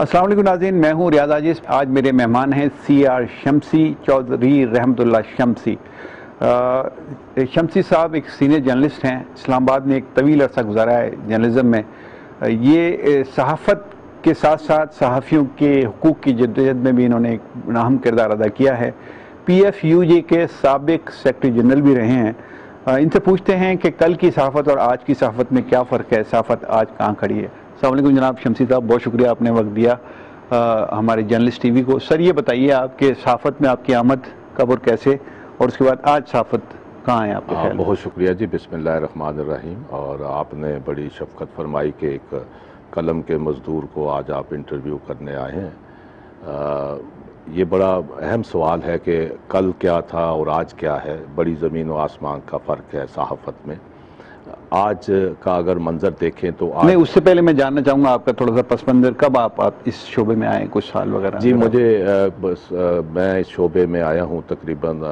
अस्सलाम वालेकुम नाज़रीन, मैं हूँ रियाज आजिज़। आज मेरे मेहमान हैं C.R.Shamsi चौधरी रहमतुल्लाह शम्सी। शम्सी साहब एक सीनियर जर्नलिस्ट हैं, इस्लामाबाद में एक तवील अरसा गुजारा है जर्नलिज़म में। ये सहाफ़त के साथ साथ सहाफ़ियों के हुकूक़ की जद्दोजहद में भी इन्होंने एक अहम किरदार अदा किया है। PFUJ के साबिक सेक्रेटरी जनरल भी रहे हैं। इनसे पूछते हैं कि कल की सहाफ़त और आज की सहाफ़त में क्या फ़र्क है, सहाफ़त आज कहाँ खड़ी है। अस्सलाम वालेकुम जनाब शम्सी साहब, बहुत शुक्रिया आपने वक्त दिया हमारे जर्नलिस्ट टीवी को। सर ये बताइए आपके सहाफ़त में आपकी आमद कब और कैसे, और उसके बाद आज सहाफ़त कहाँ है आपके ख्याल? बहुत शुक्रिया जी, बिस्मिल्लाहिर्रहमानिर्रहीम। और आपने बड़ी शफ़क़त फरमाई कि एक कलम के मज़दूर को आज आप इंटरव्यू करने आए हैं। ये बड़ा अहम सवाल है कि कल क्या था और आज क्या है। बड़ी ज़मीन व आसमान का फ़र्क है सहाफ़त में। आज का अगर मंजर देखें तो आज, नहीं, उससे पहले मैं जानना चाहूँगा आपका थोड़ा सा पस मंज़र, कब आप इस शोबे में आए, कुछ साल वगैरह? जी मैं इस शोबे में आया हूँ तकरीबन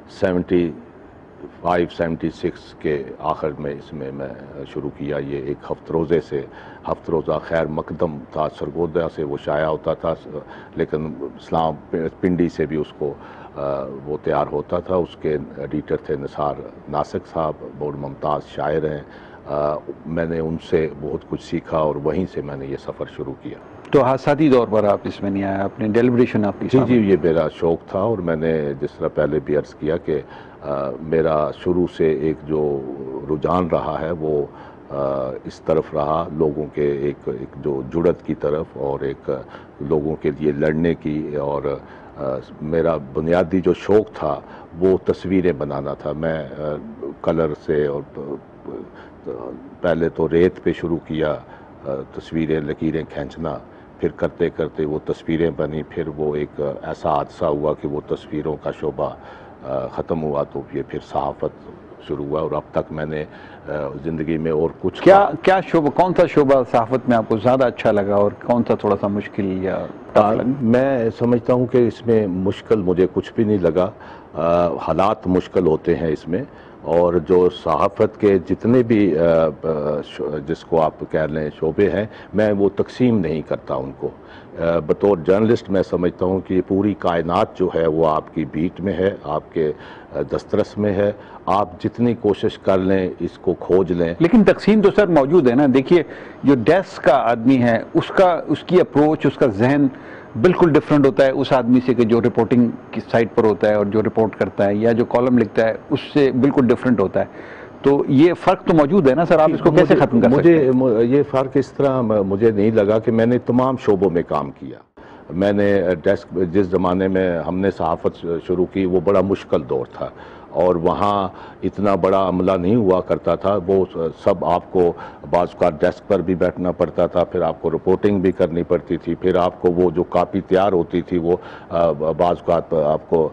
76 के आखिर में इसमें मैं शुरू किया। ये एक हफ्त रोज़ा खैर मकदम था, सरगोदा से वो शाया होता था, लेकिन इस्लाम पिंडी से भी उसको वो तैयार होता था। उसके एडिटर थे निसार नासिक साहब, बहुत मुमताज़ शायर हैं। मैंने उनसे बहुत कुछ सीखा और वहीं से मैंने ये सफ़र शुरू किया। तो हादसाती दौर पर आप इसमें नहीं आए, अपने डेलिब्रेशन आपकी? जी, ये मेरा शौक़ था। और मैंने जिस तरह पहले भी अर्ज़ किया कि मेरा शुरू से एक जो रुझान रहा है वो इस तरफ रहा, लोगों के एक जो जुड़त की तरफ और एक लोगों के लिए लड़ने की। और मेरा बुनियादी जो शौक़ था वो तस्वीरें बनाना था। मैं कलर से और पहले तो रेत पे शुरू किया तस्वीरें, लकीरें खींचना, फिर करते करते वो तस्वीरें बनी। फिर वो एक ऐसा हादसा हुआ कि वो तस्वीरों का शोबा ख़त्म हुआ, तो ये फिर सहाफ़त शुरू हुआ। और अब तक मैंने ज़िंदगी में और कुछ क्या शोबा, कौन सा शोबा सहाफ़त में आपको ज़्यादा अच्छा लगा और कौन सा थोड़ा सा मुश्किल या टफ लगा? मैं समझता हूँ कि इसमें मुश्किल मुझे कुछ भी नहीं लगा। हालात मुश्किल होते हैं इसमें, और जो सहाफ़त के जितने भी जिसको आप कह लें शोबे हैं, मैं वो तकसीम नहीं करता उनको। बतौर जर्नलिस्ट मैं समझता हूँ कि पूरी कायनात जो है वो आपकी बीट में है, आपके दस्तरस में है। आप जितनी कोशिश कर लें, इसको खोज लें। लेकिन तकसीम तो सर मौजूद है ना। देखिए, जो डेस्क का आदमी है उसकी अप्रोच, उसका जहन बिल्कुल डिफरेंट होता है उस आदमी से कि जो रिपोर्टिंग की साइट पर होता है और जो रिपोर्ट करता है या जो कॉलम लिखता है उससे बिल्कुल डिफरेंट होता है। तो ये फ़र्क तो मौजूद है ना सर, आप इसको कैसे ख़त्म कर सकते हैं? ये फ़र्क इस तरह मुझे नहीं लगा कि मैंने तमाम शोबों में काम किया। मैंने डेस्क, जिस ज़माने में हमने सहाफ़त शुरू की वो बड़ा मुश्किल दौर था, और वहाँ इतना बड़ा अमला नहीं हुआ करता था। वो सब आपको बाज़ का डेस्क पर भी बैठना पड़ता था, फिर आपको रिपोर्टिंग भी करनी पड़ती थी, फिर आपको वो जो कापी तैयार होती थी वो बाज़ का आपको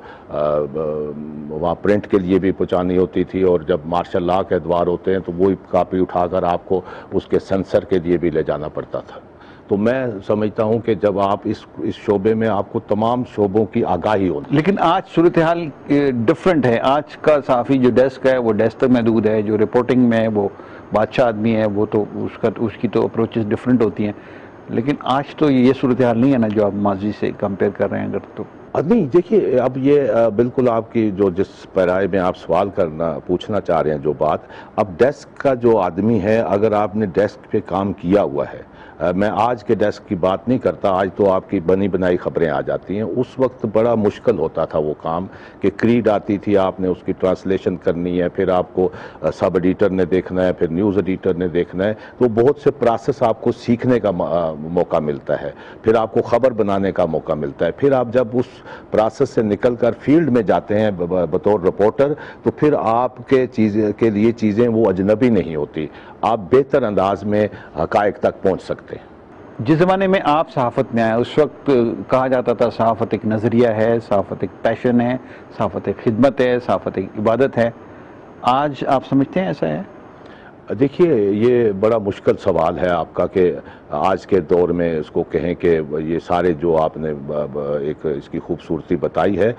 वहाँ प्रिंट के लिए भी पहुँचानी होती थी। और जब मार्शल लॉ के अदवार होते हैं तो वही कापी उठाकर आपको उसके सेंसर के लिए भी ले जाना पड़ता था। तो मैं समझता हूं कि जब आप इस शोबे में, आपको तमाम शोबों की आगाही होती। लेकिन आज सूरत हाल डिफरेंट है। आज का सहाफ़ी जो डेस्क है वो डेस्क तक महदूद है, जो रिपोर्टिंग में है वो बादशाह आदमी है, वो तो उसकी तो अप्रोचेस डिफरेंट होती हैं। लेकिन आज तो ये सूरत हाल नहीं है ना जो आप माजी से कंपेयर कर रहे हैं अगर तो। नहीं, देखिए, अब ये बिल्कुल आपकी जो जिस पैराए में आप सवाल पूछना चाह रहे हैं जो बात, अब डेस्क का जो आदमी है, अगर आपने डेस्क पे काम किया हुआ है, मैं आज के डेस्क की बात नहीं करता, आज तो आपकी बनी बनाई खबरें आ जाती हैं। उस वक्त बड़ा मुश्किल होता था वो काम कि क्रीड आती थी, आपने उसकी ट्रांसलेशन करनी है, फिर आपको सब एडिटर ने देखना है, फिर न्यूज़ एडिटर ने देखना है। तो बहुत से प्रोसेस आपको सीखने का मौका मिलता है, फिर आपको ख़बर बनाने का मौका मिलता है। फिर आप जब उस प्रोसेस से निकल कर फील्ड में जाते हैं बतौर रिपोर्टर, तो फिर आपके के लिए चीज़ें वो अजनबी नहीं होती, आप बेहतर अंदाज में हक़ाइक़ तक पहुँच सकते हैं। जिस ज़माने में आप सहाफ़त में आए उस वक्त कहा जाता था सहाफ़त एक नज़रिया है, सहाफ़त एक पैशन है, सहाफ़त एक खिदमत है, सहाफ़त एक इबादत है। आज आप समझते हैं ऐसा है? देखिए, ये बड़ा मुश्किल सवाल है आपका कि आज के दौर में इसको कहें कि ये सारे जो आपने एक इसकी खूबसूरती बताई है,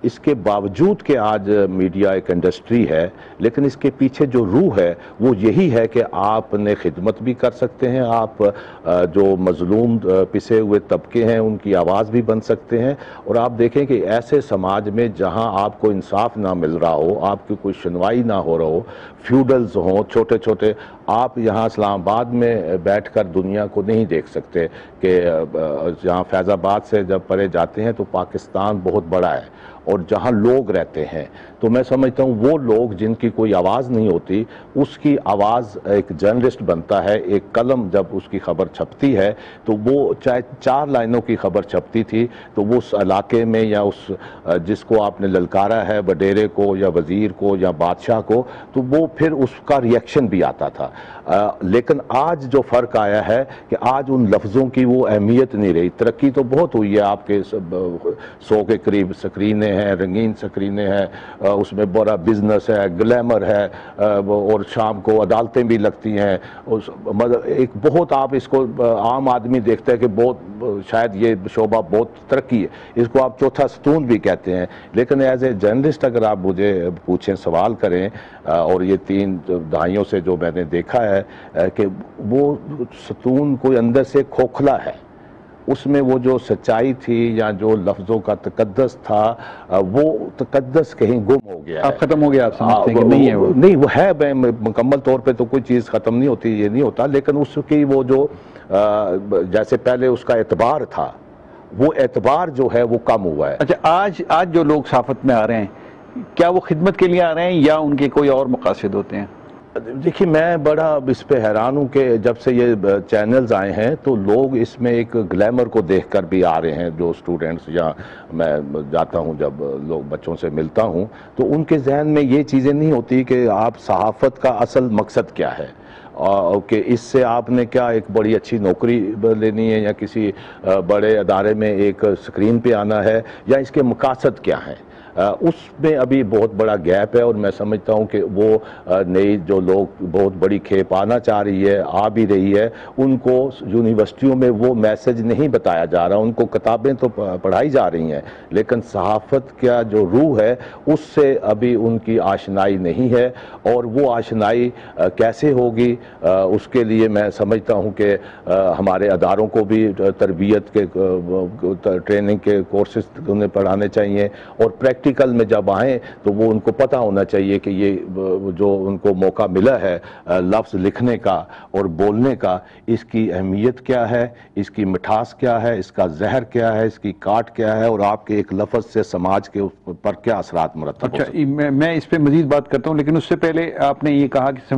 اس کے باوجود کہ آج میڈیا ایک انڈسٹری ہے، لیکن اس کے پیچھے جو روح ہے وہ یہی ہے کہ آپ نے خدمت بھی کر سکتے ہیں، آپ جو مظلوم پسے ہوئے طبقے ہیں ان کی آواز بھی بن سکتے ہیں۔ اور آپ دیکھیں کہ ایسے سماج میں جہاں آپ کو انصاف نہ مل رہا ہو، آپ کی کوئی سنوائی نہ ہو رہا ہو، فیوڈلز ہوں چھوٹے چھوٹے، آپ یہاں اسلام آباد میں بیٹھ کر دنیا کو نہیں دیکھ سکتے کہ جہاں فیض آباد سے جب پرے جاتے ہیں تو پاکستان بہت بڑا ہے، اور جہاں لوگ رہتے ہیں تو میں سمجھتا ہوں وہ لوگ جن کی کوئی آواز نہیں ہوتی، اس کی آواز ایک جرنلسٹ بنتا ہے۔ ایک قلم جب اس کی خبر چھپتی ہے تو وہ چاہے 4 لائنوں کی خبر چھپتی تھی تو وہ اس علاقے میں یا اس جس کو آپ نے للکارا ہے، وڈیرے کو یا وزیر کو یا بادشاہ کو، تو وہ پھر اس کا ریئیکشن بھی آتا تھا۔ لیکن آج جو فرق آیا ہے کہ آج ان لفظوں کی وہ اہمیت نہیں رہی۔ ترقی تو بہت ہوئی ہے، آپ کے 100 کے قریب سکرینیں ہیں، رنگین سکرینیں ہیں، اس میں بڑا بزنس ہے، گلیمر ہے، اور شام کو عدالتیں بھی لگتی ہیں۔ ایک بہت آپ اس کو عام آدمی دیکھتا ہے کہ بہت شاید یہ شعبہ بہت ترقی ہے، اس کو آپ چوتھا ستون بھی کہتے ہیں۔ لیکن ایز اے جرنلسٹ اگر آپ مجھے پوچھیں، سوال کریں، اور یہ 3 دہائیوں سے جو میں نے دیکھا ہے کہ وہ ستون کوئی اندر سے کھوکھلا ہے، اس میں وہ جو سچائی تھی یا جو لفظوں کا تقدس تھا، وہ تقدس کہیں گم ہو گیا ہے۔ آپ ختم ہو گیا، آپ سمجھتے ہیں کہ نہیں ہے وہ؟ نہیں، وہ ہے، مکمل طور پہ تو کوئی چیز ختم نہیں ہوتی، یہ نہیں ہوتا، لیکن اس کی وہ جو جیسے پہلے اس کا اعتبار تھا، وہ اعتبار جو ہے وہ کم ہوا ہے۔ اچھا، آج جو لوگ صحافت میں آ رہے ہیں، کیا وہ خدمت کے لیے آ رہے ہیں یا ان کے کوئی اور مقاصد ہوتے ہیں؟ دیکھیے، میں بڑا اس پہ حیران ہوں کہ جب سے یہ چینلز آئے ہیں تو لوگ اس میں ایک گلیمر کو دیکھ کر بھی آ رہے ہیں۔ جو سٹوڈنٹس، یا میں جاتا ہوں جب لوگ بچوں سے ملتا ہوں تو ان کے ذہن میں یہ چیزیں نہیں ہوتی کہ آپ صحافت کا اصل مقصد کیا ہے، کہ اس سے آپ نے کیا ایک بڑی اچھی نوکری لینی ہے، یا کسی بڑے ادارے میں ایک سکرین پہ آنا ہے، یا اس کے مقاصد کیا ہیں۔ اس میں ابھی بہت بڑا گیپ ہے، اور میں سمجھتا ہوں کہ وہ نئی جو لوگ بہت بڑی کھیپ آنا چاہ رہی ہے، آ بھی رہی ہے، ان کو یونیورسٹیوں میں وہ میسج نہیں بتایا جا رہا۔ ان کو کتابیں تو پڑھائی جا رہی ہیں، لیکن صحافت کا جو روح ہے اس سے ابھی ان کی آشنائی نہیں ہے، اور وہ آشنائی کیسے ہوگی، اس کے لیے میں سمجھتا ہوں کہ ہمارے اداروں کو بھی تربیت کے ٹریننگ کے کورسز انہیں پڑھانے چاہیے، اور پریکٹیکل میں جب آئیں تو وہ ان کو پتہ ہونا چاہیے کہ یہ جو ان کو موقع ملا ہے لفظ لکھنے کا اور بولنے کا، اس کی اہمیت کیا ہے، اس کی مٹھاس کیا ہے، اس کا زہر کیا ہے، اس کی کاٹ کیا ہے، اور آپ کے ایک لفظ سے سماج کے پر کیا اثرات مرتب ہو سکتے ہیں۔ اچھا، میں اس پہ مزید بات کرتا ہوں، لیکن اس سے پہلے آپ نے یہ کہا کہ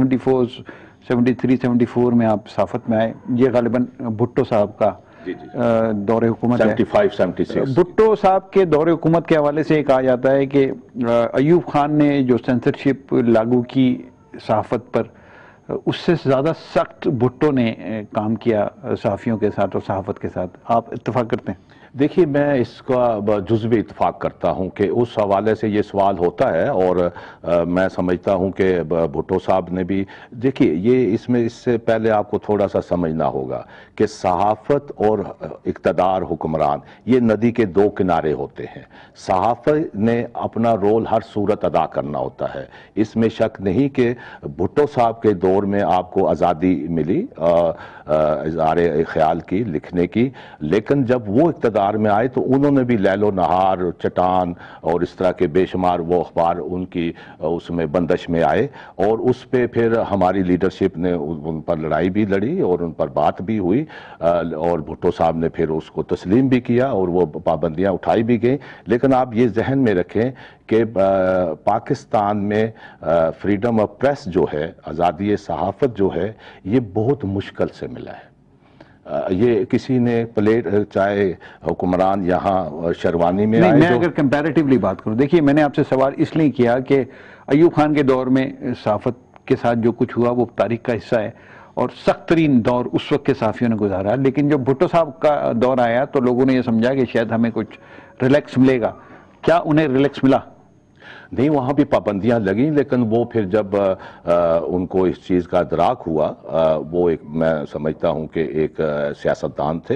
73 میں آپ صحافت میں آئے، یہ غالباً بھٹو صاحب کا دور حکومت ہے۔ 75-76 بھٹو صاحب کے دور حکومت کے حوالے سے یہ کہا جاتا ہے کہ ایوب خان نے جو سینسرشپ لاگو کی صحافت پر، اس سے زیادہ سخت بھٹو نے کام کیا صحافیوں کے ساتھ اور صحافت کے ساتھ۔ آپ اتفاق کرتے ہیں؟ دیکھیے، میں اس کا جزوی اتفاق کرتا ہوں کہ اس حوالے سے یہ سوال ہوتا ہے، اور میں سمجھتا ہوں کہ بھٹو صاحب نے بھی، دیکھیے یہ اس سے پہلے آپ کو تھوڑا سا سمجھنا ہوگا کہ صحافت اور اقتدار، حکمران، یہ ندی کے 2 کنارے ہوتے ہیں۔ صحافت نے اپنا رول ہر صورت ادا کرنا ہوتا ہے، اس میں شک نہیں کہ بھٹو صاحب کے دور میں آپ کو آزادی ملی اظہار خیال کی، لکھنے کی، لیکن جب وہ اقتدار میں آئے تو انہوں نے بھی لیل و نہار، چٹان اور اس طرح کے بے شمار وہ اخبار ان کی اس میں بندش میں آئے، اور اس پہ پھر ہماری لیڈرشپ نے ان پر لڑائی بھی لڑی اور ان پر بات بھی ہوئی، اور بھٹو صاحب نے پھر اس کو تسلیم بھی کیا اور وہ پابندیاں اٹھائی بھی گئیں۔ لیکن آپ یہ ذہن میں رکھیں کہ پاکستان میں فریڈم آف پریس جو ہے، آزادی صحافت جو ہے، یہ بہت مشکل سے ملا ہے۔ یہ کسی نے چاہے حکمران یہاں شیروانی میں آئے، میں اگر کمپیریٹیولی بات کروں، دیکھیے میں نے آپ سے سوال اس لیے کیا کہ ایوب خان کے دور میں صحافت کے ساتھ جو کچھ ہوا وہ تاریخ کا حصہ ہے، اور سخت ترین دور اس وقت کے صحافیوں نے گزارا، لیکن جب بھٹو صاحب کا دور آیا تو لوگوں نے یہ سمجھا کہ شاید ہمیں کچھ ریلیکس ملے گا۔ کیا انہیں ریلیکس ملا؟ نہیں، وہاں بھی پابندیاں لگیں، لیکن وہ پھر جب ان کو اس چیز کا ادراک ہوا، وہ ایک، میں سمجھتا ہوں کہ ایک سیاستدان تھے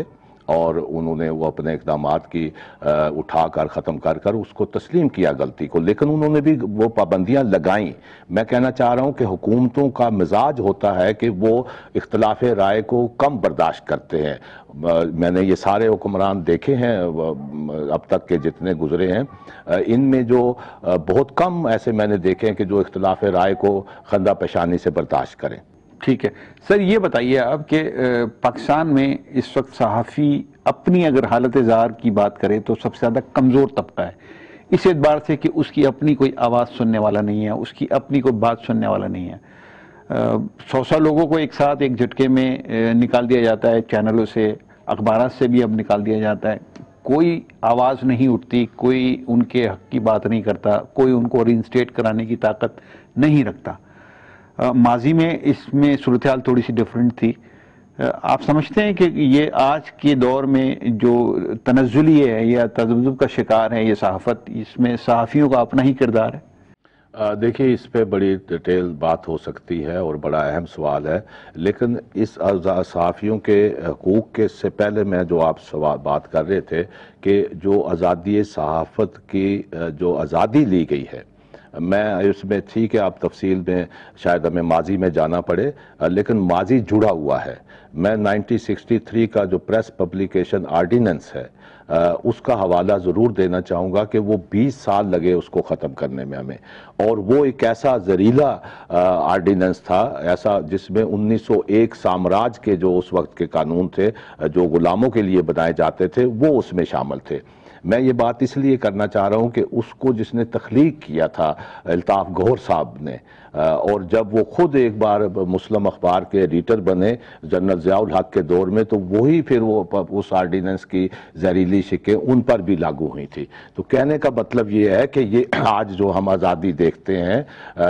اور انہوں نے وہ اپنے اقدامات کی اٹھا کر ختم کر کر اس کو تسلیم کیا غلطی کو، لیکن انہوں نے بھی وہ پابندیاں لگائیں۔ میں کہنا چاہ رہا ہوں کہ حکومتوں کا مزاج ہوتا ہے کہ وہ اختلاف رائے کو کم برداشت کرتے ہیں۔ میں نے یہ سارے حکمران دیکھے ہیں اب تک کے جتنے گزرے ہیں، ان میں جو بہت کم ایسے میں نے دیکھے ہیں کہ جو اختلاف رائے کو خندہ پیشانی سے برداشت کریں۔ ٹھیک ہے سر، یہ بتائیے آپ کہ پاکستان میں اس وقت صحافی اپنی اگر حالت ظاہر کی بات کرے تو سب سے زیادہ کمزور طبقہ ہے، اس اعتبار سے کہ اس کی اپنی کوئی آواز سننے والا نہیں ہے، اس کی اپنی کوئی بات سننے والا نہیں ہے۔ 100 لوگوں کو ایک ساتھ ایک جھٹکے میں نکال دیا جاتا ہے، چینلوں سے، اخبارات سے بھی اب نکال دیا جاتا ہے، کوئی آواز نہیں اٹھتی، کوئی ان کے حق کی بات نہیں کرتا، کوئی ان کو رینسٹیٹ کرانے کی طاقت نہیں رکھتا۔ ماضی میں اس میں صورتحال تھوڑی سی ڈیفرنٹ تھی۔ آپ سمجھتے ہیں کہ یہ آج کے دور میں جو تنزلی ہے یا تذبذب کا شکار ہے یہ صحافت، اس میں صحافیوں کا اپنا ہی کردار ہے؟ دیکھیے اس پہ بڑی ڈیٹیل بات ہو سکتی ہے اور بڑا اہم سوال ہے، لیکن اس صحافیوں کے حقوق کے سے پہلے میں جو آپ بات کر رہے تھے کہ جو آزادی صحافت کی جو آزادی لی گئی ہے، میں اس میں ٹھیک ہے آپ تفصیل میں شاید ہمیں ماضی میں جانا پڑے، لیکن ماضی جڑا ہوا ہے۔ میں 1963 کا جو پریس پبلیکیشن آرڈیننس ہے اس کا حوالہ ضرور دینا چاہوں گا کہ وہ 20 سال لگے اس کو ختم کرنے میں ہمیں، اور وہ ایک ایسا زہریلا آرڈیننس تھا، ایسا جس میں 1901 سامراج کے جو اس وقت کے قانون تھے جو غلاموں کے لیے بنائے جاتے تھے وہ اس میں شامل تھے۔ میں یہ بات اس لیے کرنا چاہ رہا ہوں کہ اس کو جس نے تخلیق کیا تھا الطاف گوہر صاحب نے، اور جب وہ خود ایک بار مسلم اخبار کے ایڈیٹر بنے جنرل ضیاء الحق کے دور میں، تو وہی پھر وہ اس آرڈیننس کی زہریلی شکیں ان پر بھی لاگو ہوئی تھی۔ تو کہنے کا مطلب یہ ہے کہ یہ آج جو ہم آزادی دیکھتے ہیں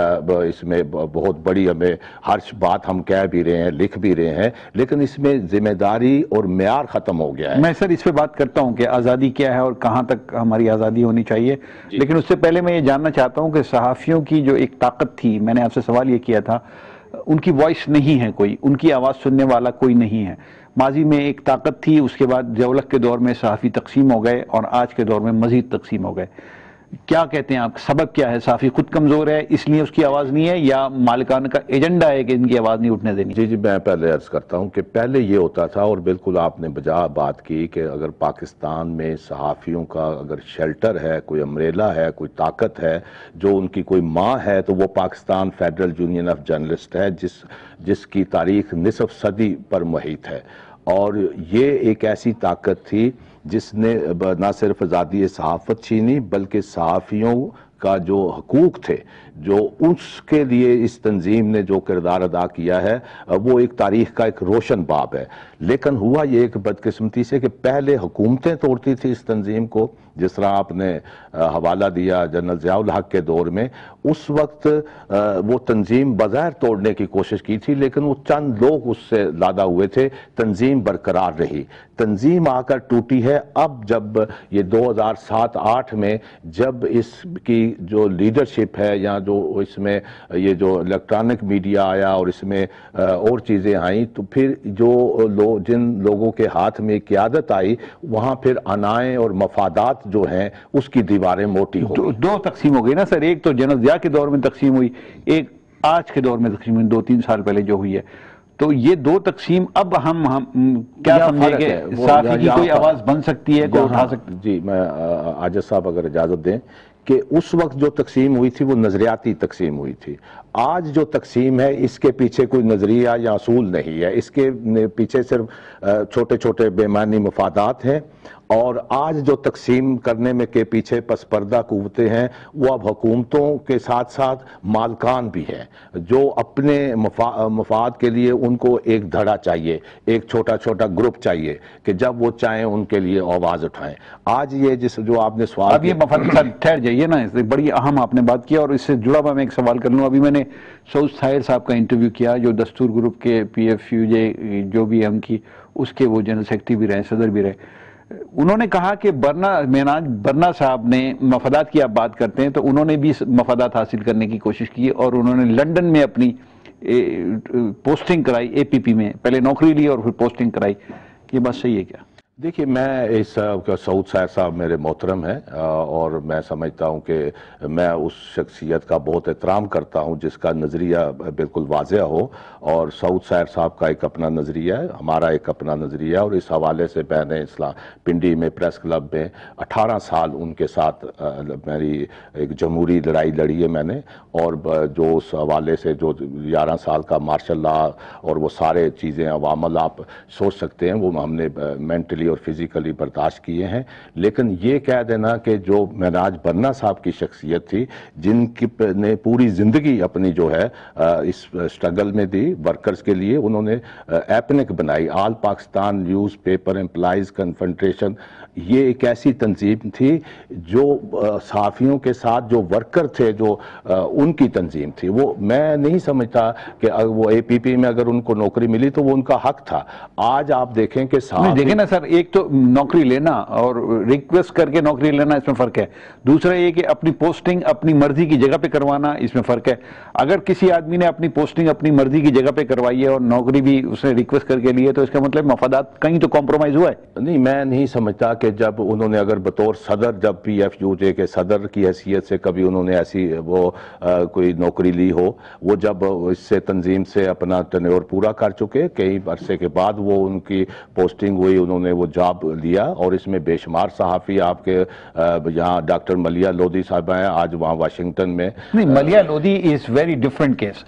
اس میں بہت بڑی ہمیں ہر بات ہم کہہ بھی رہے ہیں، لکھ بھی رہے ہیں، لیکن اس میں ذمہ داری اور معیار ختم ہو گیا ہے۔ میں سر اس پہ بات کرتا ہوں کہ آزادی کیا ہے اور کہاں تک ہماری آزادی ہونی چاہیے، لیکن اس سے پہلے میں یہ جاننا چاہتا ہوں کہ صحافیوں کی جو ایک طاقت تھی، میں نے آپ سے سوال یہ کیا تھا، ان کی وائس نہیں ہے کوئی، ان کی آواز سننے والا کوئی نہیں ہے۔ ماضی میں ایک طاقت تھی، اس کے بعد ضیاء الحق کے دور میں صحافی تقسیم ہو گئے اور آج کے دور میں مزید تقسیم ہو گئے۔ کیا کہتے ہیں آپ، سبب کیا ہے؟ صحافی خود کمزور ہے اس لیے اس کی آواز نہیں ہے، یا مالکان کا ایجنڈا ہے کہ ان کی آواز نہیں اٹھنے دینی؟ جی میں پہلے عرض کرتا ہوں کہ پہلے یہ ہوتا تھا، اور بالکل آپ نے بجا بات کی کہ اگر پاکستان میں صحافیوں کا اگر شیلٹر ہے، کوئی امبریلا ہے، کوئی طاقت ہے، جو ان کی کوئی ماں ہے، تو وہ Pakistan federal union of journalist ہے، جس کی تاریخ نصف صدی پر محیط ہے۔ اور یہ ایک ایسی طاقت تھی جس نے نہ صرف آزادی صحافت چھینی بلکہ صحافیوں کا جو حقوق تھے، جو اس کے لیے اس تنظیم نے جو کردار ادا کیا ہے وہ ایک تاریخ کا ایک روشن باب ہے۔ لیکن ہوا یہ ایک بدقسمتی سے کہ پہلے حکومتیں توڑتی تھی اس تنظیم کو، جس طرح آپ نے حوالہ دیا جنرل ضیاء الحق کے دور میں، اس وقت وہ تنظیم بظاہر توڑنے کی کوشش کی تھی، لیکن وہ چند لوگ اس سے لادہ ہوئے تھے، تنظیم برقرار رہی۔ تنظیم آ کر ٹوٹی ہے اب جب یہ 2007-8 میں جب اس کی جو لیڈرشپ ہے، یا جو اس میں یہ جو الیکٹرانک میڈیا آیا اور اس میں اور چیزیں آئیں، تو پھر جن لوگوں کے ہاتھ میں قیادت آئی، وہاں پھر انائیں اور مفادات جو ہیں اس کی دیواریں موٹی ہو گئی۔ دو تقسیم ہو گئی نا سر، ایک تو جنرل ضیاء کے دور میں تقسیم ہوئی، ایک آج کے دور میں تقسیم ہوئی، 2-3 سال پہلے جو ہوئی ہے۔ تو یہ دو تقسیم اب ہم کیا سمجھیں گے صحافی کی کوئی آواز بن سکتی ہے، کوئی اٹھا سکتی ہے؟ جی میں عاجز صاحب اگر اجازت دیں کہ اس وقت جو تقسیم ہوئی تھی وہ نظریاتی تقسیم ہوئی تھی۔ آج جو تقسیم ہے اس کے پیچھے کوئی نظریہ یا اصول نہیں ہے، اس کے پیچھے صرف چھوٹے چھوٹے بے معنی مفادات ہیں، اور آج جو تقسیم کرنے میں کے پیچھے پس پردہ قوتیں ہیں وہ اب حکومتوں کے ساتھ ساتھ مالکان بھی ہیں، جو اپنے مفاد کے لیے ان کو ایک دھڑا چاہیے، ایک چھوٹا چھوٹا گروپ چاہیے کہ جب وہ چاہیں ان کے لیے آواز اٹھائیں۔ آج یہ جو آپ نے سوال اب یہ مفاد ٹھہر جائیے نا، بڑی اہم آپ نے بات کیا، اور اس سے جڑا ہوا میں ایک سوال کر لوں۔ ابھی میں نے سعود طاہر صاحب کا انٹرویو کیا، جو دستور گروپ کے PFUJ جو بھی ہے ان کی، اس کے وہ جنرل سیکرٹری بھی رہے، صدر بھی رہے۔ انہوں نے کہا کہ برنا صاحب نے مفادات کی آپ بات کرتے ہیں تو انہوں نے بھی مفادات حاصل کرنے کی کوشش کی، اور انہوں نے لندن میں اپنی پوسٹنگ کرائی، APP میں پہلے نوکری لی اور پھر پوسٹنگ کرائی۔ یہ بات صحیح ہے کیا؟ دیکھیے میں اس سعود سیر صاحب میرے محترم ہیں اور میں سمجھتا ہوں کہ میں اس شخصیت کا بہت احترام کرتا ہوں جس کا نظریہ بالکل واضح ہو، اور سعود سیر صاحب کا ایک اپنا نظریہ ہے، ہمارا ایک اپنا نظریہ ہے، اور اس حوالے سے میں نے اسلام پنڈی میں پریس کلب میں 18 سال ان کے ساتھ میری ایک جمہوری لڑائی لڑی ہے میں نے، اور جو اس حوالے سے جو 11 سال کا مارشل لا اور وہ سارے چیزیں عوامل آپ سوچ سکتے ہیں وہ ہم نے مینٹلی اور فزیکلی برداشت کیے ہیں۔ لیکن یہ کہہ دینا کہ جو معراج برنا صاحب کی شخصیت تھی جن کی نے پوری زندگی اپنی جو ہے اس سٹرگل میں دی ورکرز کے لیے، انہوں نے ایپنک بنائی، all Pakistan news paper employees confederation, یہ ایک ایسی تنظیم تھی جو صحافیوں کے ساتھ جو ورکر تھے جو ان کی تنظیم تھی۔ وہ میں نہیں سمجھتا کہ وہ اے پی پی میں اگر ان کو نوکری ملی تو وہ ان کا حق تھا۔ آج آپ دیکھیں کہ دیکھیں نا سر، ایک تو نوکری لینا اور ریکویسٹ کر کے نوکری لینا اس میں فرق ہے، دوسرا یہ کہ اپنی پوسٹنگ اپنی مرضی کی جگہ پہ کروانا اس میں فرق ہے۔ اگر کسی آدمی نے اپنی پوسٹنگ اپنی مرضی کی جگہ پہ کروائی ہے اور نوکری بھی اس نے ریکویسٹ کر کے لی ہے تو اس کا مطلب مفادات کہیں تو کمپرومائز ہوا ہے۔ نہیں، میں نہیں سمجھتا کہ جب انہوں نے اگر بطور صدر جب پی ایف یو جے کے صدر کی حیثیت سے کبھی انہوں نے ایسی وہ کوئی نوکری لی ہو، وہ جب اس سے تنظیم سے اپنا ٹینیور پورا کر چکے کئی عرصے کے بعد وہ ان کی پوسٹنگ ہوئی، انہوں نے وہ جاب لیا، اور اس میں بے شمار صحافی آپ کے یہاں ڈاکٹر ملیہ لودھی صاحب ہیں آج وہاں واشنگٹن میں۔ نہیں، Maleeha Lodhi is very different case.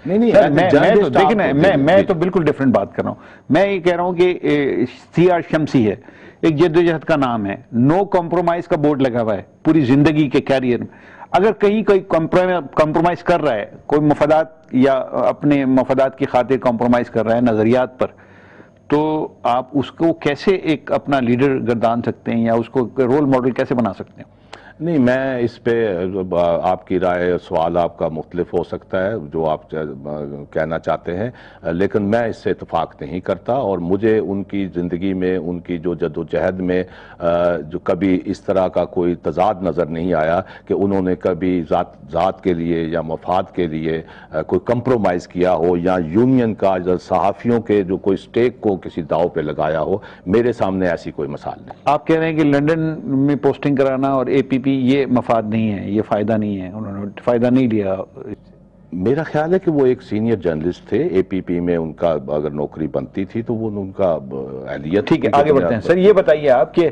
میں تو بالکل ڈفرنٹ بات کر رہا ہوں۔ میں یہ کہہ رہا ہوں کہ C.R. شمسی ہے، ایک جدوجہد کا نام ہے، نو کمپرومائز کا بورڈ لگا ہوا ہے پوری زندگی کے کیریئر میں۔ اگر کہیں کوئی کمپرومائز کر رہا ہے، کوئی مفادات یا اپنے مفادات کی خاطر کمپرومائز کر رہا ہے نظریات پر، تو آپ اس کو کیسے ایک اپنا لیڈر گردان سکتے ہیں یا اس کو رول ماڈل کیسے بنا سکتے ہیں؟ نہیں، میں اس پہ آپ کی رائے، سوال آپ کا مختلف ہو سکتا ہے جو آپ کہنا چاہتے ہیں، لیکن میں اس سے اتفاق نہیں کرتا، اور مجھے ان کی زندگی میں ان کی جو جد و جہد میں جو کبھی اس طرح کا کوئی تضاد نظر نہیں آیا کہ انہوں نے کبھی ذات کے لیے یا مفاد کے لیے کوئی کمپرومائز کیا ہو، یا یونین کا صحافیوں کے جو کوئی سٹیک کو کسی داؤ پہ لگایا ہو۔ میرے سامنے ایسی کوئی مثال نہیں۔ آپ کہہ رہے ہیں کہ لنڈن میں پوسٹنگ کرانا اور اے پی پی یہ مفاد نہیں ہے، یہ فائدہ نہیں ہے، انہوں نے فائدہ نہیں لیا۔ میرا خیال ہے کہ وہ ایک سینئر جرنلسٹ تھے، اے پی پی میں ان کا اگر نوکری بنتی تھی تو وہ ان کا اہلیت۔ ٹھیک ہے، آگے بڑھتے ہیں۔ سر یہ بتائیے آپ کہ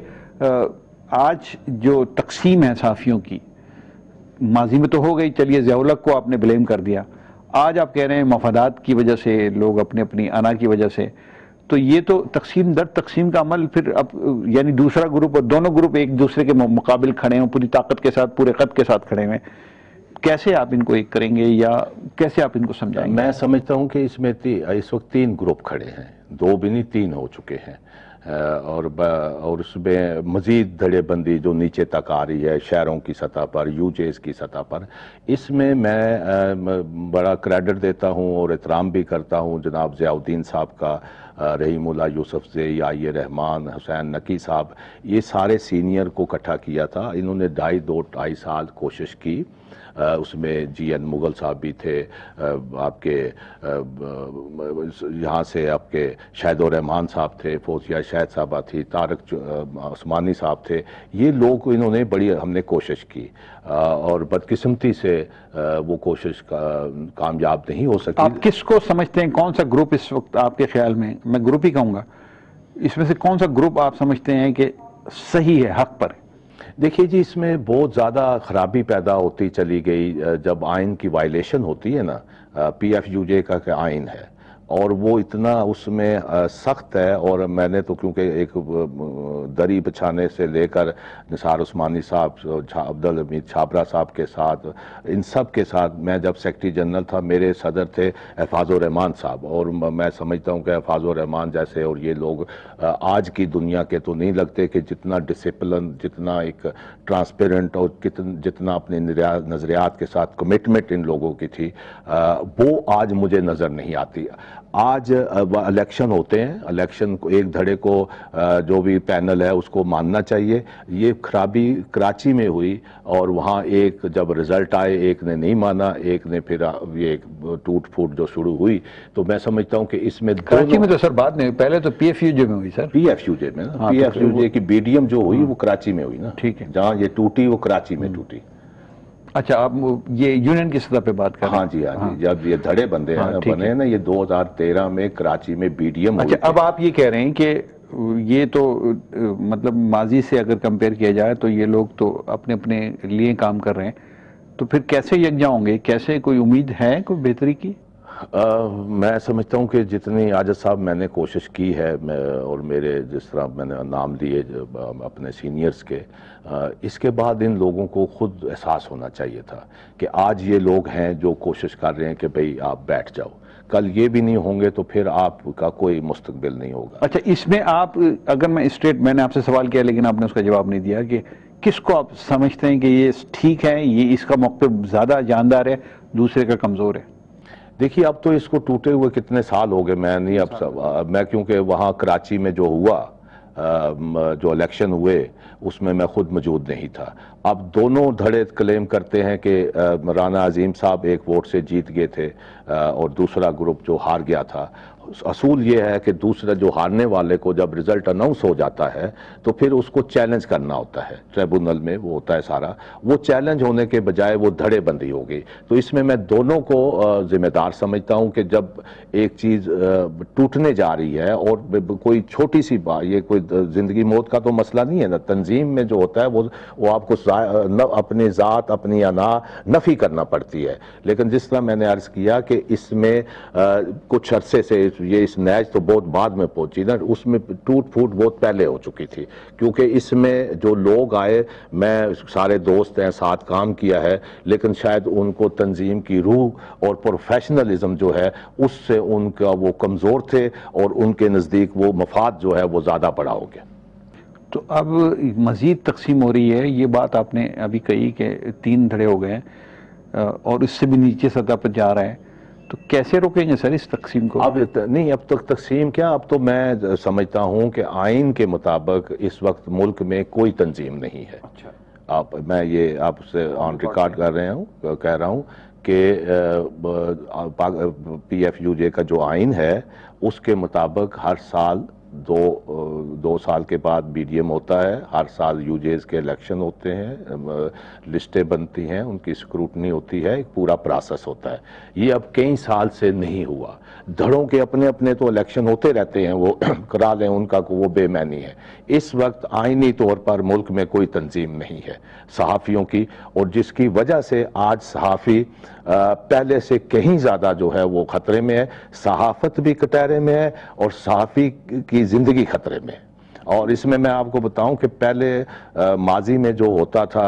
آج جو تقسیم ہے صحافیوں کی، ماضی میں تو ہو گئی، چلیے ضیاء الحق کو آپ نے بلیم کر دیا، آج آپ کہہ رہے ہیں مفادات کی وجہ سے لوگ اپنی انا کی وجہ سے، تو یہ تو تقسیم در تقسیم کا عمل پھر اب یعنی دوسرا گروپ اور دونوں گروپ ایک دوسرے کے مقابل کھڑے ہوں، پوری طاقت کے ساتھ پورے قد کے ساتھ کھڑے ہوئے، کیسے آپ ان کو ایک کریں گے یا کیسے آپ ان کو سمجھائیں گے؟ میں سمجھتا ہوں کہ اس میں اس وقت 3 گروپ کھڑے ہیں، 2 بھی نہیں 3 ہو چکے ہیں، اور اس میں مزید دھڑے بندی جو نیچے تک آ رہی ہے شہروں کی سطح پر، یو جیز کی سطح پر، اس میں بڑا کریڈٹ دیتا ہوں اور احترام بھی کرتا ہوں جناب ضیاء الدین صاحب کا، رحیم اللہ یوسف زئی، آئی رحمان، حسین نقی صاحب، یہ سارے سینئر کو اکٹھا کیا تھا۔ انہوں نے 2.5 سال کوشش کی، اس میں جی این مغل صاحب بھی تھے، آپ کے یہاں سے آپ کے شاہد الرحمان صاحب تھے، فوزیہ شاہد صاحبہ تھی، طارق عثمانی صاحب تھے، یہ لوگ انہوں نے بڑی ہم نے کوشش کی، اور بدقسمتی سے وہ کوشش کامیاب نہیں ہو سکی۔ آپ کس کو سمجھتے ہیں، کون سا گروپ اس وقت آپ کے خیال میں گروپ ہی کہوں گا، اس میں سے کون سا گروپ آپ سمجھتے ہیں کہ صحیح ہے، حق پر ہے؟ دیکھیے جی، اس میں بہت زیادہ خرابی پیدا ہوتی چلی گئی جب آئین کی وائلیشن ہوتی ہے نا، پی ایف یو جے کا آئین ہے اور وہ اتنا اس میں سخت ہے، اور میں نے تو کیونکہ ایک دری بچھانے سے لے کر نثار عثمانی صاحب، عبدالحمید چھابرا صاحب کے ساتھ، ان سب کے ساتھ، میں جب سیکرٹری جنرل تھا میرے صدر تھے حفاظ الرحمان صاحب، اور میں سمجھتا ہوں کہ حفاظ الرحمان جیسے اور یہ لوگ آج کی دنیا کے تو نہیں لگتے کہ جتنا ڈسپلن، جتنا ایک ٹرانسپیرنٹ اور جتنا اپنے نظریات کے ساتھ کمٹمنٹ ان لوگوں کی تھی، وہ آج مجھے نظر نہیں آتی۔ آج الیکشن ہوتے ہیں، الیکشن کو ایک دھڑے کو جو بھی پینل ہے اس کو ماننا چاہیے. یہ خرابی کراچی میں ہوئی اور وہاں ایک جب رزلٹ آئے ایک نے نہیں مانا، ایک نے پھر یہ ٹوٹ پھوٹ جو شروع ہوئی. تو میں سمجھتا ہوں کہ اس میں کراچی میں تو سر بعد میں، پہلے تو پی ایف یو جے میں ہوئی سر. پی ایف یو جے میں نا، پی ایف یو جے کی بی ڈی ایم جو ہوئی وہ کراچی میں ہوئی نا. ٹھیک ہے. جہاں یہ ٹوٹی وہ کراچی میں ٹوٹی. اچھا، آپ یہ یونین کی سطح پہ بات کر رہے ہیں؟ ہاں جی، ہاں جی. جب یہ دھڑے بنے ہیں نا، یہ 2013 میں کراچی میں بی ڈی ایم ہوئی. اچھا، اب آپ یہ کہہ رہے ہیں کہ یہ تو مطلب ماضی سے اگر کمپیئر کیا جائے تو یہ لوگ تو اپنے اپنے لیے کام کر رہے ہیں، تو پھر کیسے یکجا ہوں گے؟ کیسے کوئی امید ہے کوئی بہتری کی؟ میں سمجھتا ہوں کہ جتنی عاجز صاحب میں نے کوشش کی ہے، اور میرے جس طرح میں نے نام لیے اپنے سینئرز کے، اس کے بعد ان لوگوں کو خود احساس ہونا چاہیے تھا کہ آج یہ لوگ ہیں جو کوشش کر رہے ہیں کہ بھئی آپ بیٹھ جاؤ. کل یہ بھی نہیں ہوں گے تو پھر آپ کا کوئی مستقبل نہیں ہوگا. اچھا، اس میں آپ اگر میں نے آپ سے سوال کیا لیکن آپ نے اس کا جواب نہیں دیا کہ کس کو آپ سمجھتے ہیں کہ یہ ٹھیک ہے، یہ اس کا موقف زیادہ جاندار ہے، دوسرے کا کمزور ہے؟ دیکھیے، اب تو اس کو ٹوٹے ہوئے کتنے سال ہو گئے، میں نہیں میں کیونکہ وہاں کراچی میں جو ہوا، جو الیکشن ہوئے اس میں خود موجود نہیں تھا. اب دونوں دھڑے کلیم کرتے ہیں کہ رانا عظیم صاحب ایک ووٹ سے جیت گئے تھے اور دوسرا گروپ جو ہار گیا تھا. اصول یہ ہے کہ دوسرا جو ہارنے والے کو جب رزلٹ اناؤنس ہو جاتا ہے تو پھر اس کو چیلنج کرنا ہوتا ہے، ٹریبونل میں وہ ہوتا ہے سارا. وہ چیلنج ہونے کے بجائے وہ دھڑے بندی ہو گئی. تو اس میں دونوں کو ذمہ دار سمجھتا ہوں کہ جب ایک چیز ٹوٹنے جا رہی ہے اور کوئی چھوٹی سی بات، یہ کوئی زندگی موت کا تو مسئلہ نہیں ہے نا. تنظیم میں جو ہوتا ہے وہ آپ کو اپنی ذات، اپنی انا نفی کرنا پڑتی ہے. لیکن جس طرح میں نے عرض کیا کہ اس میں کچھ عرصے سے یہ اس نیچ تو بہت بعد میں پہنچی نا، اس میں ٹوٹ پھوٹ بہت پہلے ہو چکی تھی. کیونکہ اس میں جو لوگ آئے، میں سارے دوست ہیں، ساتھ کام کیا ہے، لیکن شاید ان کو تنظیم کی روح اور پروفیشنلزم جو ہے اس سے ان کا وہ کمزور تھے اور ان کے نزدیک وہ مفاد جو ہے وہ زیادہ بڑا ہو گیا. تو اب مزید تقسیم ہو رہی ہے، یہ بات آپ نے ابھی کہی کہ 3 دھڑے ہو گئے ہیں اور اس سے بھی نیچے سطح پر جا رہا ہے، تو کیسے روکیں گے سر اس تقسیم کو؟ اب نہیں، اب تک تقسیم کیا، اب تو میں سمجھتا ہوں کہ آئین کے مطابق اس وقت ملک میں کوئی تنظیم نہیں ہے. میں یہ آپ سے آن ریکارڈ کہہ رہا ہوں کہ پی ایف یو جے کا جو آئین ہے اس کے مطابق ہر سال دو سال کے بعد بی ڈی ایم ہوتا ہے. ہر سال یو جیز کے الیکشن ہوتے ہیں، لسٹیں بنتی ہیں، ان کی سکروٹنی ہوتی ہے، ایک پورا پروسیس ہوتا ہے. یہ اب کئی سال سے نہیں ہوا. دھڑوں کے اپنے اپنے تو الیکشن ہوتے رہتے ہیں، وہ کرا لیں، ان کا وہ بے معنی ہے. اس وقت آئینی طور پر ملک میں کوئی تنظیم نہیں ہے صحافیوں کی، اور جس کی وجہ سے آج صحافی پہلے سے کہیں زیادہ جو ہے وہ خطرے میں ہے. صحافت بھی کٹہرے میں ہے اور صحافی کی زندگی خطرے میں ہے. اور اس میں آپ کو بتاؤں کہ پہلے ماضی میں جو ہوتا تھا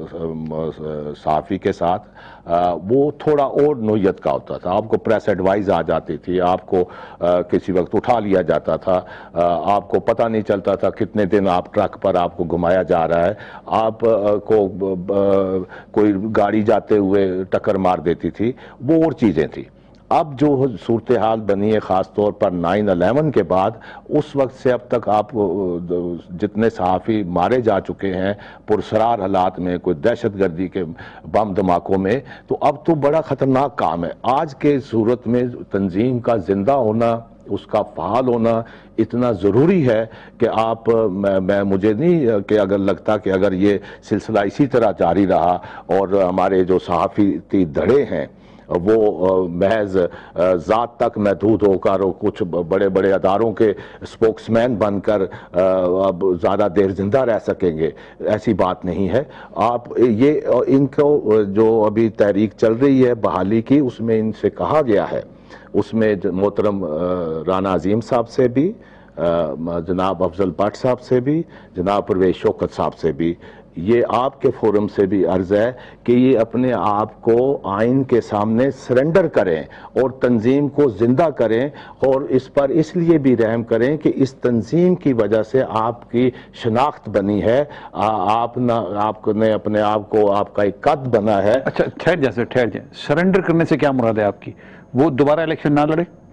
صحافی کے ساتھ، وہ تھوڑا اور نوعیت کا ہوتا تھا. آپ کو پریس ایڈوائز آ جاتی تھی، آپ کو کسی وقت اٹھا لیا جاتا تھا، آپ کو پتہ نہیں چلتا تھا کتنے دن آپ ٹرک پر آپ کو گھمایا جا رہا ہے. آپ کو کوئی گاڑی جاتے ہوئے ٹکر مار دیتی تھی، وہ اور چیزیں تھیں. اب جو صورتحال بنی ہے خاص طور پر 9/11 کے بعد، اس وقت سے اب تک آپ جتنے صحافی مارے جا چکے ہیں پرسرار حالات میں، کوئی دہشت گردی کے بم دھماکوں میں، تو اب تو بڑا خطرناک کام ہے. آج کے صورت میں تنظیم کا زندہ ہونا، اس کا فعال ہونا اتنا ضروری ہے کہ مجھے نہیں کہ اگر لگتا کہ اگر یہ سلسلہ اسی طرح جاری رہا اور ہمارے جو صحافی دھڑے ہیں وہ محض ذات تک محدود ہو کر اور کچھ بڑے بڑے اداروں کے اسپوکس مین بن کر اب زیادہ دیر زندہ رہ سکیں گے، ایسی بات نہیں ہے. آپ ان کو جو ابھی تحریک چل رہی ہے بحالی کی، اس میں ان سے کہا گیا ہے، اس میں محترم رانا عظیم صاحب سے بھی، جناب افضل بٹ صاحب سے بھی، جناب پرویز شوکت صاحب سے بھی، یہ آپ کے فورم سے بھی عرض ہے کہ یہ اپنے آپ کو آئین کے سامنے سرنڈر کریں اور تنظیم کو زندہ کریں، اور اس پر اس لیے بھی رحم کریں کہ اس تنظیم کی وجہ سے آپ کی شناخت بنی ہے، آپ نے اپنے آپ کو، آپ کا ایک قد بنا ہے. اچھا، ٹھہر جائیں، سرنڈر کرنے سے کیا مراد ہے آپ کی؟ وہ دوبارہ الیکشن نہ لڑے؟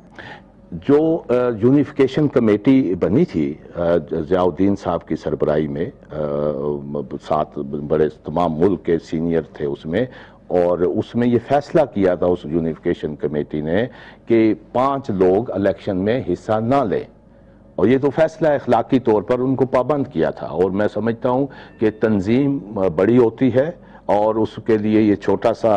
جو یونیفیکیشن کمیٹی بنی تھی ضیاء الدین صاحب کی سربراہی میں، 7 بڑے تمام ملک کے سینئر تھے اس میں، اور اس میں یہ فیصلہ کیا تھا اس یونیفیکیشن کمیٹی نے کہ 5 لوگ الیکشن میں حصہ نہ لیں، اور یہ تو فیصلہ اخلاقی طور پر ان کو پابند کیا تھا۔ اور میں سمجھتا ہوں کہ تنظیم بڑی ہوتی ہے اور اس کے لیے یہ چھوٹا سا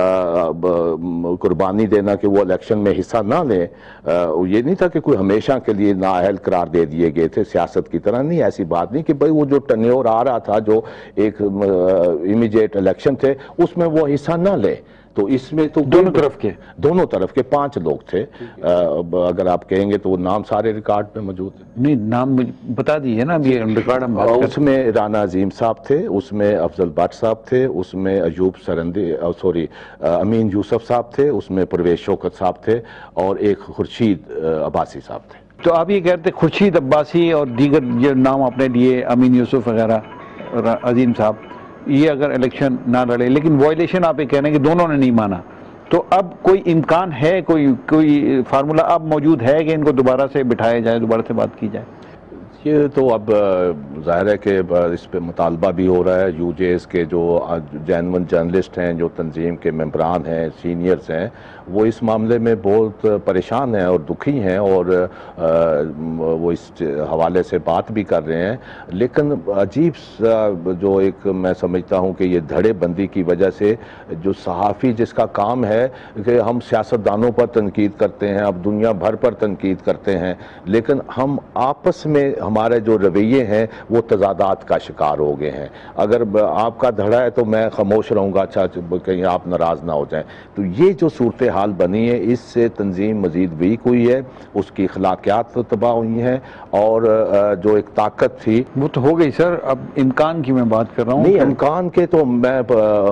قربانی دینا کہ وہ الیکشن میں حصہ نہ لیں، یہ نہیں تھا کہ کوئی ہمیشہ کے لیے نااہل قرار دے دیے گئے تھے سیاست کی طرح، نہیں، ایسی بات نہیں کہ بھئی وہ جو ٹنیور آ رہا تھا، جو ایک امیجیٹ الیکشن تھے، اس میں وہ حصہ نہ لیں۔ تو اس میں تو دونوں طرف کے 5 لوگ تھے، اگر آپ کہیں گے تو وہ نام سارے ریکارڈ پہ موجود ہیں۔ نہیں، نام بتا دیجیے نا، ابھی ریکارڈ ہم بات کریں۔ اس میں رانا عظیم صاحب تھے، اس میں افضل بٹ صاحب تھے، اس میں ایوب سرندی امین یوسف صاحب تھے، اس میں پرویز شوکت صاحب تھے، اور ایک خورشید عباسی صاحب تھے۔ تو آپ یہ کہتے خورشید عباسی اور دیگر جو نام آپ نے لیے، امین یوسف وغیرہ، عظیم صاحب، یہ اگر الیکشن نہ لڑے، لیکن وائلیشن آپ یہ کہہ رہے ہیں کہ دونوں نے نہیں مانا، تو اب کوئی امکان ہے، کوئی فارمولا اب موجود ہے کہ ان کو دوبارہ سے بٹھایا جائے، دوبارہ سے بات کی جائے؟ یہ تو اب ظاہر ہے کہ اس پہ مطالبہ بھی ہو رہا ہے۔ یو جے ایس کے جو جینون جرنلسٹ ہیں، جو تنظیم کے ممبران ہیں، سینئرز ہیں، وہ اس معاملے میں بہت پریشان ہیں اور دکھی ہیں، اور وہ اس حوالے سے بات بھی کر رہے ہیں۔ لیکن عجیب جو ایک میں سمجھتا ہوں کہ یہ دھڑے بندی کی وجہ سے جو صحافی جس کا کام ہے کہ ہم سیاستدانوں پر تنقید کرتے ہیں، اب دنیا بھر پر تنقید کرتے ہیں، لیکن ہم آپس میں ہمارے جو رویے ہیں وہ تضادات کا شکار ہو گئے ہیں۔ اگر آپ کا دھڑا ہے تو میں خاموش رہوں گا، اچھا کہیں آپ ناراض نہ ہو جائیں، تو یہ جو صورتحال بنی ہے، اس سے تنظیم مزید ویک ہوئی ہے، اس کی اخلاقیات تباہ ہوئی ہیں، اور جو ایک طاقت تھی وہ تو ہو گئی سر۔ اب امکان کی میں بات کر رہا ہوں۔ نہیں، امکان کے تو میں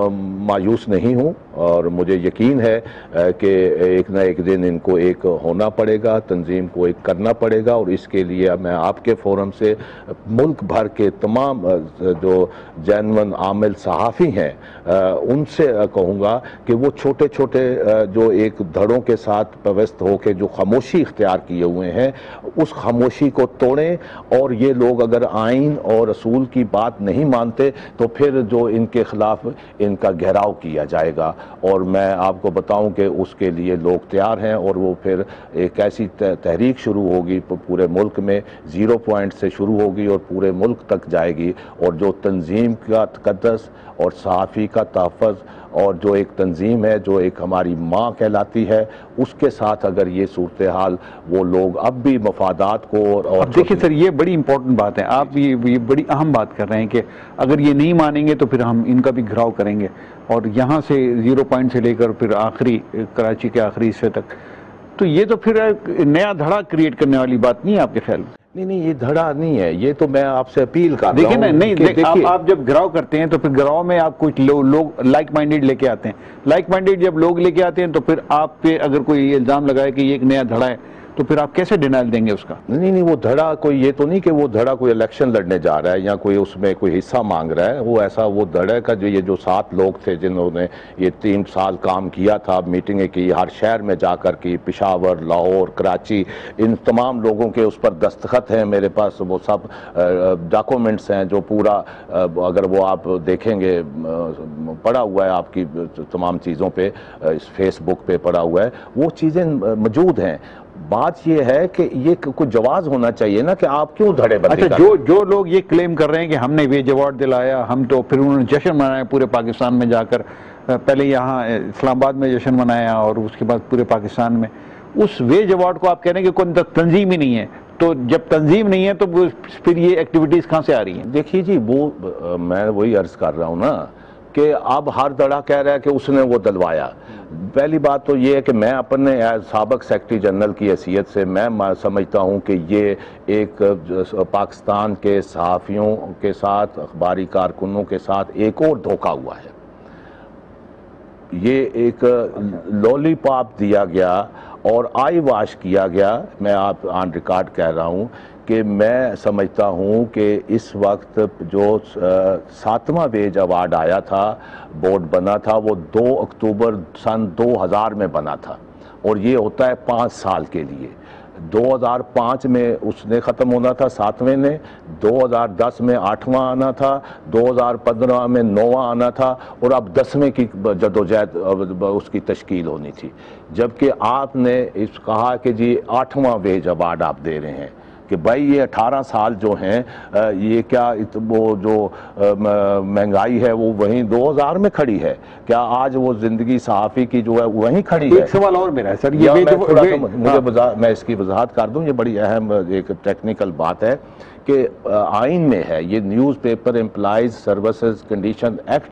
مایوس نہیں ہوں، اور مجھے یقین ہے کہ ایک نہ ایک دن ان کو ایک ہونا پڑے گا، تنظیم کو ایک کرنا پڑے گا، اور اس کے لیے میں آپ کے فورم سے ملک بھر کے تمام جو جینون عامل صحافی ہیں ان سے کہوں گا کہ وہ چھوٹے چھوٹے جو ایک دھڑوں کے ساتھ پیوست ہو کے جو خاموشی اختیار کیے ہوئے ہیں، اس خاموشی کو توڑیں، اور یہ لوگ اگر آئین اور رسول کی بات نہیں مانتے تو پھر جو ان کے خلاف ان کا گھیراؤ کیا جائے گا، اور میں آپ کو بتاؤں کہ اس کے لیے لوگ تیار ہیں، اور وہ پھر ایک ایسی تحریک شروع ہوگی پورے ملک میں، 0 پوائنٹ سے شروع ہوگی اور پورے ملک تک جائے گی، اور جو تنظیم کا تقدس اور صحافی کا تحفظ اور جو ایک تنظیم ہے، جو ایک ہماری ماں کہلاتی ہے، اس کے ساتھ اگر یہ صورتحال وہ لوگ اب بھی مفادات کو اور دیکھیں سر، یہ بڑی امپورٹنٹ بات ہے، آپ یہ بڑی اہم بات کر رہے ہیں کہ اگر یہ نہیں مانیں گے تو پھر ہم ان کا بھی گھراؤ کریں گے، اور یہاں سے 0 پوائنٹ سے لے کر پھر آخری کراچی کے آخری حصے تک، تو یہ تو پھر ایک نیا دھڑا کریٹ کرنے والی بات نہیں ہے آپ کے خیال میں؟ نہیں، یہ دھڑا نہیں ہے، یہ تو میں آپ سے اپیل کر رہا دیکھیں ہوں۔ نہیں، آپ جب گھراؤ کرتے ہیں تو پھر گھراؤ میں آپ کچھ لوگ لائک مائنڈیڈ لے کے آتے ہیں، لائک مائنڈیڈ جب لوگ لے کے آتے ہیں تو پھر آپ پہ اگر کوئی الزام لگائے کہ یہ ایک نیا دھڑا ہے تو پھر آپ کیسے ڈینائل دیں گے اس کا؟ نہیں، وہ دھڑا کوئی یہ تو نہیں کہ وہ دھڑا کوئی الیکشن لڑنے جا رہا ہے یا کوئی اس میں کوئی حصہ مانگ رہا ہے، وہ ایسا وہ دھڑے کا جو 7 لوگ تھے جنہوں نے یہ 3 سال کام کیا تھا، میٹنگیں کی، ہر شہر میں جا کر کی، پشاور، لاہور، کراچی، ان تمام لوگوں کے اس پر دستخط ہیں میرے پاس، وہ سب ڈاکومنٹس ہیں، جو پورا اگر وہ آپ دیکھیں گے پڑا ہوا ہے آپ کی تمام چیزوں پہ، اس فیس بک پہ پڑا ہوا ہے، وہ چیزیں موجود ہیں۔ بات یہ ہے کہ یہ کوئی جواز ہونا چاہیے نا کہ آپ کیوں دھڑے بندی اچھا، جو لوگ یہ کلیم کر رہے ہیں کہ ہم نے ویج ایوارڈ دلایا، ہم تو پھر انہوں نے جشن منایا پورے پاکستان میں جا کر، پہلے یہاں اسلام آباد میں جشن منایا اور اس کے بعد پورے پاکستان میں، اس ویج ایوارڈ کو آپ کہہ رہے ہیں کہ کوئی تنظیم ہی نہیں ہے، تو جب تنظیم نہیں ہے تو پھر یہ ایکٹیویٹیز کہاں سے آ رہی ہیں؟ دیکھیے جی، وہ میں وہی عرض کر رہا ہوں نا کہ اب ہر دھڑا کہہ رہا ہے کہ اس نے وہ دلوایا۔ پہلی بات تو یہ ہے کہ میں اپنے سابق سیکرٹری جنرل کی حیثیت سے میں سمجھتا ہوں کہ یہ ایک پاکستان کے صحافیوں کے ساتھ، اخباری کارکنوں کے ساتھ ایک اور دھوکہ ہوا ہے۔ یہ ایک لولی پاپ دیا گیا اور آئی واش کیا گیا، میں آپ آن ریکارڈ کہہ رہا ہوں کہ میں سمجھتا ہوں کہ اس وقت جو 7واں ویج ایوارڈ آیا تھا، بورڈ بنا تھا، وہ 2 اکتوبر سن 2000 میں بنا تھا، اور یہ ہوتا ہے 5 سال کے لیے. 2005 میں اس نے ختم ہونا تھا 7ویں نے, 2010 میں 8واں آنا تھا, 2015 میں 9واں آنا تھا, اور اب 10ویں کی جدوجہد اس کی تشکیل ہونی تھی. جبکہ آپ نے اس کہا کہ جی 8واں ویج ایوارڈ آپ دے رہے ہیں, کہ بھائی یہ 18 سال جو ہیں یہ کیا وہ جو مہنگائی ہے وہ وہیں 2000 میں کھڑی ہے, کیا آج وہ زندگی صحافی کی جو ہے وہیں کھڑی ہے؟ ایک سوال اور میرا ہے سر, میں اس کی وضاحت کر دوں, یہ بڑی اہم ایک ٹیکنیکل بات ہے کہ آئین میں ہے یہ news paper employees services condition act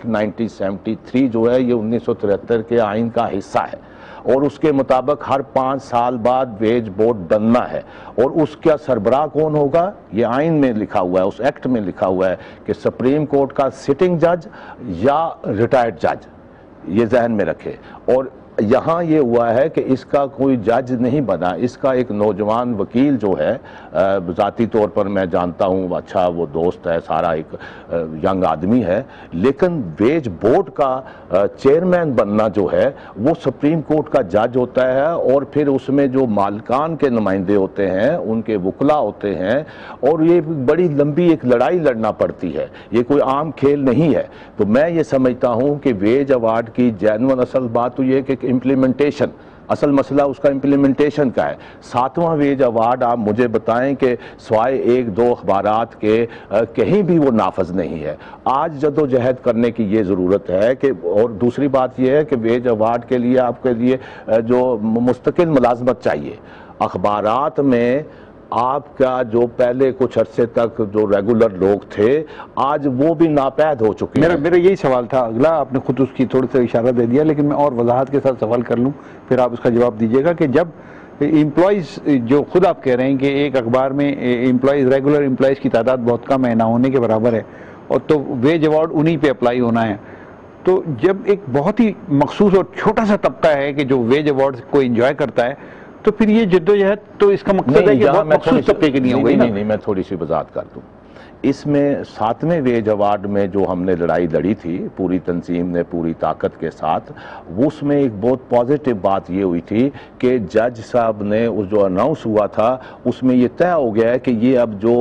1973 جو ہے یہ 1973 کے آئین کا حصہ ہے, اور اس کے مطابق ہر 5 سال بعد ویج بورڈ بننا ہے. اور اس کا سربراہ کون ہوگا؟ یہ آئین میں لکھا ہوا ہے, اس ایکٹ میں لکھا ہوا ہے کہ سپریم کورٹ کا سٹنگ جج یا ریٹائرڈ جج, یہ ذہن میں رکھے. اور یہاں یہ ہوا ہے کہ اس کا کوئی جج نہیں بنا, اس کا ایک نوجوان وکیل جو ہے, ذاتی طور پر میں جانتا ہوں, اچھا وہ دوست ہے, سارا ایک ینگ آدمی ہے, لیکن ویج بورڈ کا چیئرمین بننا جو ہے وہ سپریم کورٹ کا جج ہوتا ہے, اور پھر اس میں جو مالکان کے نمائندے ہوتے ہیں ان کے وکلا ہوتے ہیں, اور یہ بڑی لمبی ایک لڑائی لڑنا پڑتی ہے, یہ کوئی عام کھیل نہیں ہے. تو میں یہ سمجھتا ہوں کہ ویج ایوارڈ کی جینوئن اصل بات تو یہ کہ امپلیمنٹیشن, اصل مسئلہ اس کا امپلیمنٹیشن کا ہے. 7واں ویج ایوارڈ آپ مجھے بتائیں کہ سوائے 1-2 اخبارات کے کہیں بھی وہ نافذ نہیں ہے. آج جدوجہد کرنے کی یہ ضرورت ہے کہ, اور دوسری بات یہ ہے کہ ویج ایوارڈ کے لیے آپ کے لیے جو مستقل ملازمت چاہیے. اخبارات میں آپ کا جو پہلے کچھ عرصے تک جو ریگولر لوگ تھے آج وہ بھی ناپید ہو چکے ہیں. میرا یہی سوال تھا اگلا, آپ نے خود اس کی تھوڑا سا اشارہ دے دیا, لیکن میں اور وضاحت کے ساتھ سوال کر لوں پھر آپ اس کا جواب دیجیے گا. کہ جب امپلائیز جو خود آپ کہہ رہے ہیں کہ ایک اخبار میں امپلائیز ریگولر امپلائیز کی تعداد بہت کم ہے, نہ ہونے کے برابر ہے, اور تو ویج ایوارڈ انہی پہ اپلائی ہونا ہے, تو جب ایک بہت ہی مخصوص اور چھوٹا سا طبقہ ہے کہ جو ویج ایوارڈ کو انجوائے کرتا ہے, تو پھر یہ جدوجہد تو اس کا مقصد ہے کہ بہت مخصوص طبقے کی نہیں ہوگی نا. نہیں, میں تھوڑی سی وضاحت کر دوں. اس میں 7ویں ویج ایوارڈ میں جو ہم نے لڑائی لڑی تھی پوری تنظیم نے پوری طاقت کے ساتھ, اس میں ایک بہت پازیٹیو بات یہ ہوئی تھی کہ جج صاحب نے اس جو اناؤنس ہوا تھا اس میں یہ طے ہو گیا ہے کہ یہ اب جو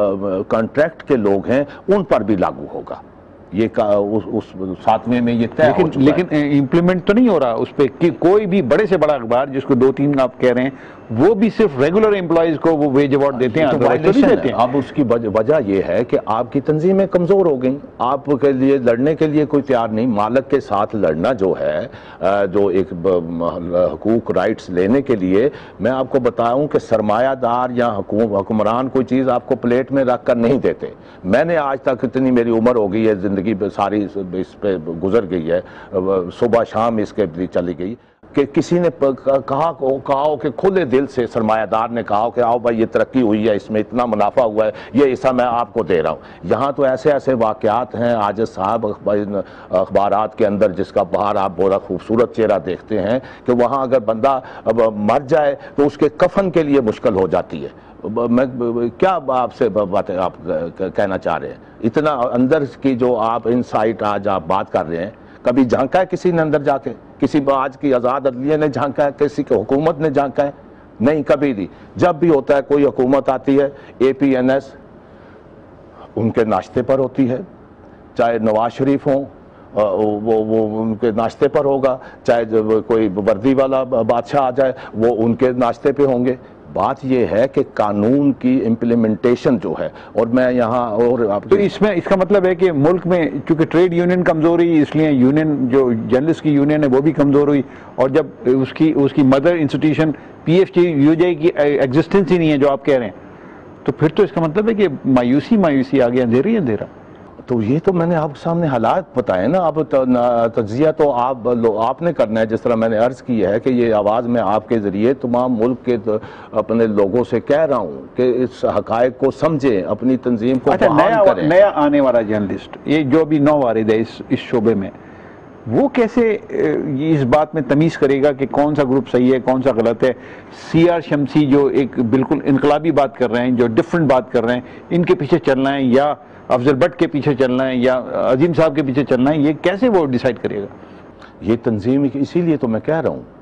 کانٹریکٹ کے لوگ ہیں ان پر بھی لاگو ہوگا. یہ اس 7ویں میں یہ طے ہو چکا ہے. لیکن امپلیمنٹ تو نہیں ہو رہا اس پہ کہ کوئی بھی بڑے سے بڑا اخبار جس کو 2-3 آپ کہہ رہے ہیں وہ بھی صرف ریگولر امپلائیز کو وہ ویج ایوارڈ دیتے ہیں. اب اس کی وجہ یہ ہے کہ آپ کی تنظیمیں کمزور ہو گئیں, آپ کے لیے لڑنے کے لیے کوئی تیار نہیں. مالک کے ساتھ لڑنا جو ہے جو ایک حقوق رائٹس لینے کے لیے, میں آپ کو بتاؤں کہ سرمایہ دار یا حکمران کوئی چیز آپ کو پلیٹ میں رکھ کر نہیں دیتے. میں نے آج تک اتنی میری عمر ہو گئی ہے, زندگی ساری اس پہ گزر گئی ہے, صبح شام اس کے لیے چلی گئی, کہ کسی نے کہا ہو کہ کھلے دل سے سرمایہ دار نے کہا ہو کہ آؤ بھائی یہ ترقی ہوئی ہے, اس میں اتنا منافع ہوا ہے, یہ حصہ میں آپ کو دے رہا ہوں. یہاں تو ایسے ایسے واقعات ہیں عاجز صاحب اخبارات کے اندر جس کا باہر آپ بہت خوبصورت چہرہ دیکھتے ہیں کہ وہاں اگر بندہ مر جائے تو اس کے کفن کے لیے مشکل ہو جاتی ہے. میں کیا آپ سے باتیں آپ کہنا چاہ رہے ہیں؟ اتنا اندر کی جو آپ انسائٹ آج آپ بات کر رہے ہیں, کبھی جھانکا ہے کسی نے اندر جا کے؟ کسی آج کی آزاد عدلیہ نے جھانکا ہے؟ کسی کی حکومت نے جھانکا ہے؟ نہیں, کبھی نہیں. جب بھی ہوتا ہے کوئی حکومت آتی ہے, APNS ان کے ناشتے پر ہوتی ہے, چاہے نواز شریف ہوں وہ ان کے ناشتے پر ہوگا, چاہے کوئی وردی والا بادشاہ آ جائے وہ ان کے ناشتے پہ ہوں گے. بات یہ ہے کہ قانون کی امپلیمنٹیشن جو ہے, اور میں یہاں اور تو اس کا مطلب ہے کہ ملک میں چونکہ ٹریڈ یونین کمزور ہوئی اس لیے یونین جو جرنلسٹ کی یونین ہے وہ بھی کمزور ہوئی, اور جب اس کی مدر انسٹیٹیوشن PFJ کی ایگزسٹنس ہی نہیں ہے جو آپ کہہ رہے ہیں, تو پھر تو اس کا مطلب ہے کہ مایوسی آگے اندھیرا. تو یہ تو میں نے آپ کے سامنے حالات بتائے نا. اب تجزیہ تو آپ نے کرنا ہے, جس طرح میں نے عرض کی ہے کہ یہ آواز میں آپ کے ذریعے تمام ملک کے اپنے لوگوں سے کہہ رہا ہوں کہ اس حقائق کو سمجھیں, اپنی تنظیم کو بحال کریں. نیا آنے والا جرنلسٹ یہ جو بھی نو وارد ہے اس شعبے میں, وہ کیسے اس بات میں تمیز کرے گا کہ کون سا گروپ صحیح ہے کون سا غلط ہے؟ C.R.Shamsi جو ایک بالکل انقلابی بات کر رہے ہیں, جو ڈفرنٹ بات کر رہے ہیں, ان کے پیچھے چلنا ہے یا افضل بٹ کے پیچھے چلنا ہے یا عظیم صاحب کے پیچھے چلنا ہے, یہ کیسے وہ ڈیسائیڈ کرے گا؟ یہ تنظیم اسی لیے تو میں کہہ رہا ہوں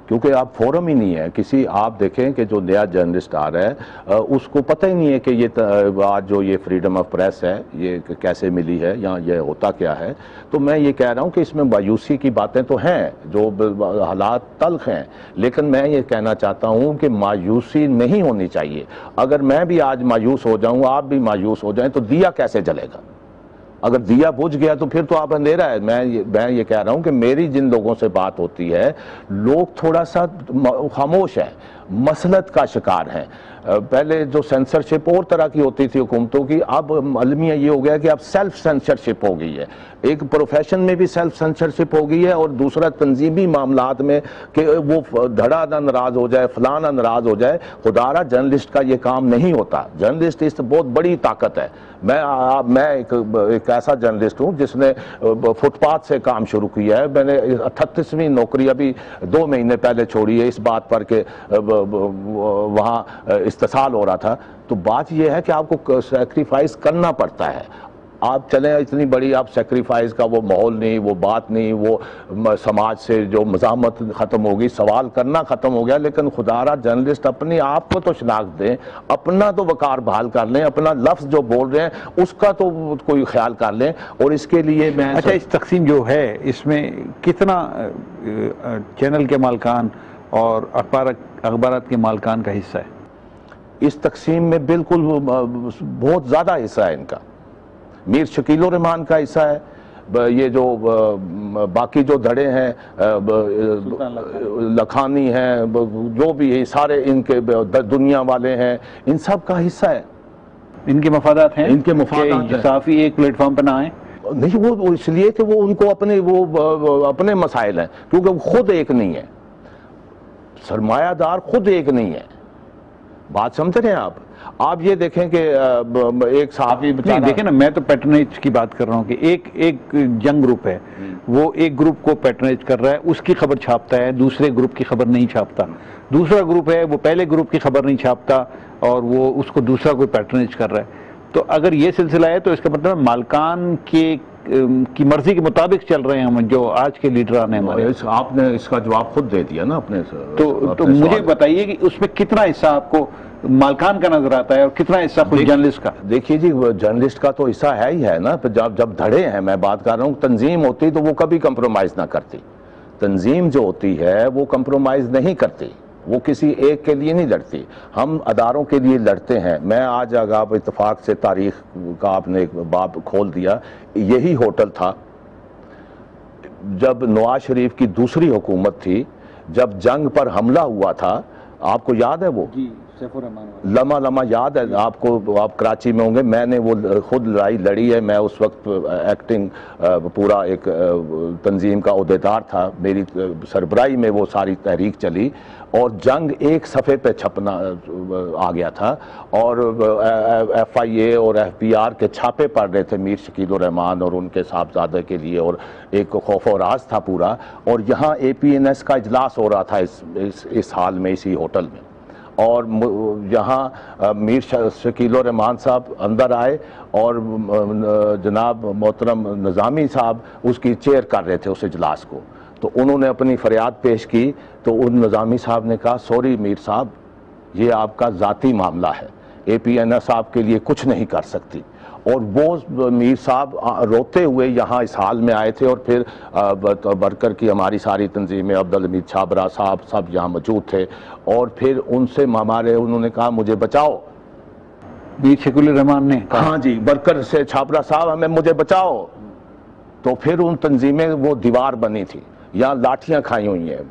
کیونکہ اب فورم ہی نہیں ہے کسی. آپ دیکھیں کہ جو نیا جرنلسٹ آ رہا ہے اس کو پتہ ہی نہیں ہے کہ یہ آج جو یہ فریڈم آف پریس ہے یہ کیسے ملی ہے یا یہ ہوتا کیا ہے. تو میں یہ کہہ رہا ہوں کہ اس میں مایوسی کی باتیں تو ہیں، جو حالات تلخ ہیں، لیکن میں یہ کہنا چاہتا ہوں کہ مایوسی نہیں ہونی چاہیے. اگر میں بھی آج مایوس ہو جاؤں، آپ بھی مایوس ہو جائیں، تو دیا کیسے جلے گا؟ اگر دیا بجھ گیا تو پھر تو آپ اندھیرا ہے. میں یہ کہہ رہا ہوں کہ میری جن لوگوں سے بات ہوتی ہے، لوگ تھوڑا سا خاموش ہیں، مسلط کا شکار ہیں. پہلے جو سینسرشپ اور طرح کی ہوتی تھی حکومتوں کی، اب المیہ یہ ہو گیا کہ اب سیلف سینسرشپ ہو گئی ہے. ایک پروفیشن میں بھی سیلف سینسرشپ ہو گئی ہے، اور دوسرا تنظیمی معاملات میں کہ وہ دھڑا نہ ناراض ہو جائے، فلاں نہ ناراض ہو جائے. خدارا جرنلسٹ کا یہ کام نہیں ہوتا. جرنلسٹ اس بہت بڑی طاقت ہے. میں ایک ایسا جرنلسٹ ہوں جس نے فٹ پاتھ سے کام شروع کیا ہے. میں نے 38ویں نوکری ابھی 2 مہینے پہلے چھوڑی ہے اس بات پر کہ وہاں استحصال ہو رہا تھا. تو بات یہ ہے کہ آپ کو سیکریفائز کرنا پڑتا ہے. آپ چلیں اتنی بڑی آپ سیکریفائز کا وہ ماحول نہیں، وہ بات نہیں، وہ سماج سے جو مزاحمت ختم ہوگی، سوال کرنا ختم ہو گیا. لیکن خدارا جرنلسٹ اپنی آپ کو تو شناخت دیں، اپنا تو وقار بحال کر لیں، اپنا لفظ جو بول رہے ہیں اس کا تو کوئی خیال کر لیں. اور اس کے لیے میں اچھا، اس تقسیم جو ہے اس میں کتنا چینل کے مالکان اور اخبارات کے مالکان کا حصہ ہے؟ اس تقسیم میں بالکل بہت زیادہ حصہ ہے ان کا. میر شکیل الرحمان کا حصہ ہے. یہ جو باقی جو دھڑے ہیں، لکھانی ہیں، جو بھی ہے سارے ان کے دنیا والے ہیں، ان سب کا حصہ ہے. ان کے مفادات ہیں، ان کے مفادات ہیں. صحافی ایک پلیٹ فارم پہ نہ آئیں نہیں، وہ اس لیے کہ وہ ان کو اپنے مسائل ہیں، کیونکہ وہ خود ایک نہیں ہے. سرمایہ دار خود ایک نہیں ہے. بات سمجھ رہے ہیں آپ؟ آپ یہ دیکھیں کہ ایک صحافی دیکھیں نا، میں تو پیٹرنیج کی بات کر رہا ہوں کہ ایک جنگ گروپ ہے، وہ ایک گروپ کو پیٹرنیج کر رہا ہے، اس کی خبر چھاپتا ہے، دوسرے گروپ کی خبر نہیں چھاپتا. دوسرا گروپ ہے وہ پہلے گروپ کی خبر نہیں چھاپتا اور وہ اس کو دوسرا کوئی پیٹرنیج کر رہا ہے. تو اگر یہ سلسلہ ہے تو اس کا مطلب مالکان کی مرضی کے مطابق چل رہے ہیں جو آج کے لیڈران ہیں ہمارے. آپ نے اس کا جواب خود دے دیا نا اپنے. تو مجھے بتائیے کہ اس میں کتنا حصہ آپ کو مالکان کا نظر آتا ہے اور کتنا حصہ خود جرنلسٹ کا؟ دیکھیے جی، جرنلسٹ کا تو حصہ ہے ہی ہے نا. جب دھڑے ہیں، میں بات کر رہا ہوں، تنظیم ہوتی تو وہ کبھی کمپرومائز نہ کرتی. تنظیم جو ہوتی ہے وہ کمپرومائز نہیں کرتی، وہ کسی ایک کے لیے نہیں لڑتی. ہم اداروں کے لیے لڑتے ہیں. میں آج اگر آپ اتفاق سے تاریخ کا آپ نے ایک باب کھول دیا، یہی ہوٹل تھا جب نواز شریف کی دوسری حکومت تھی، جب جنگ پر حملہ ہوا تھا. آپ کو یاد ہے وہ لمحہ لمحہ یاد ہے آپ کو؟ آپ کراچی میں ہوں گے. میں نے وہ خود لڑائی لڑی ہے. میں اس وقت ایکٹنگ پورا ایک تنظیم کا عہدیدار تھا. میری سربراہی میں وہ ساری تحریک چلی اور جنگ ایک صفحے پہ چھپنا آ گیا تھا. اور ایف آئی اے اور ایف بی آر کے چھاپے پڑ رہے تھے میر شکیل الرحمان اور ان کے صاحبزادے کے لیے، اور ایک خوف و راز تھا پورا. اور یہاں اے پی این ایس کا اجلاس ہو رہا تھا اس حال میں، اسی ہوٹل میں. اور یہاں میر شکیل الرحمان صاحب اندر آئے اور جناب محترم نظامی صاحب اس کی چیئر کر رہے تھے اس اجلاس کو. تو انہوں نے اپنی فریاد پیش کی تو ان نظامی صاحب نے کہا، سوری میر صاحب، یہ آپ کا ذاتی معاملہ ہے، اے پی این ایس آپ کے لیے کچھ نہیں کر سکتی. اور وہ میر صاحب روتے ہوئے یہاں اس حال میں آئے تھے. اور پھر برکر کی ہماری ساری تنظیمیں، عبدالحمید چھابرا صاحب سب یہاں موجود تھے. اور پھر ان سے انہوں نے کہا مجھے بچاؤ. میر شکیل الرحمان نے کہا ہاں جی، برکر سے چھابرا صاحب مجھے بچاؤ. تو پھر ان تنظیمیں وہ دیوار بنی تھی، یہاں لاٹھیاں کھائی ہوئی ہیں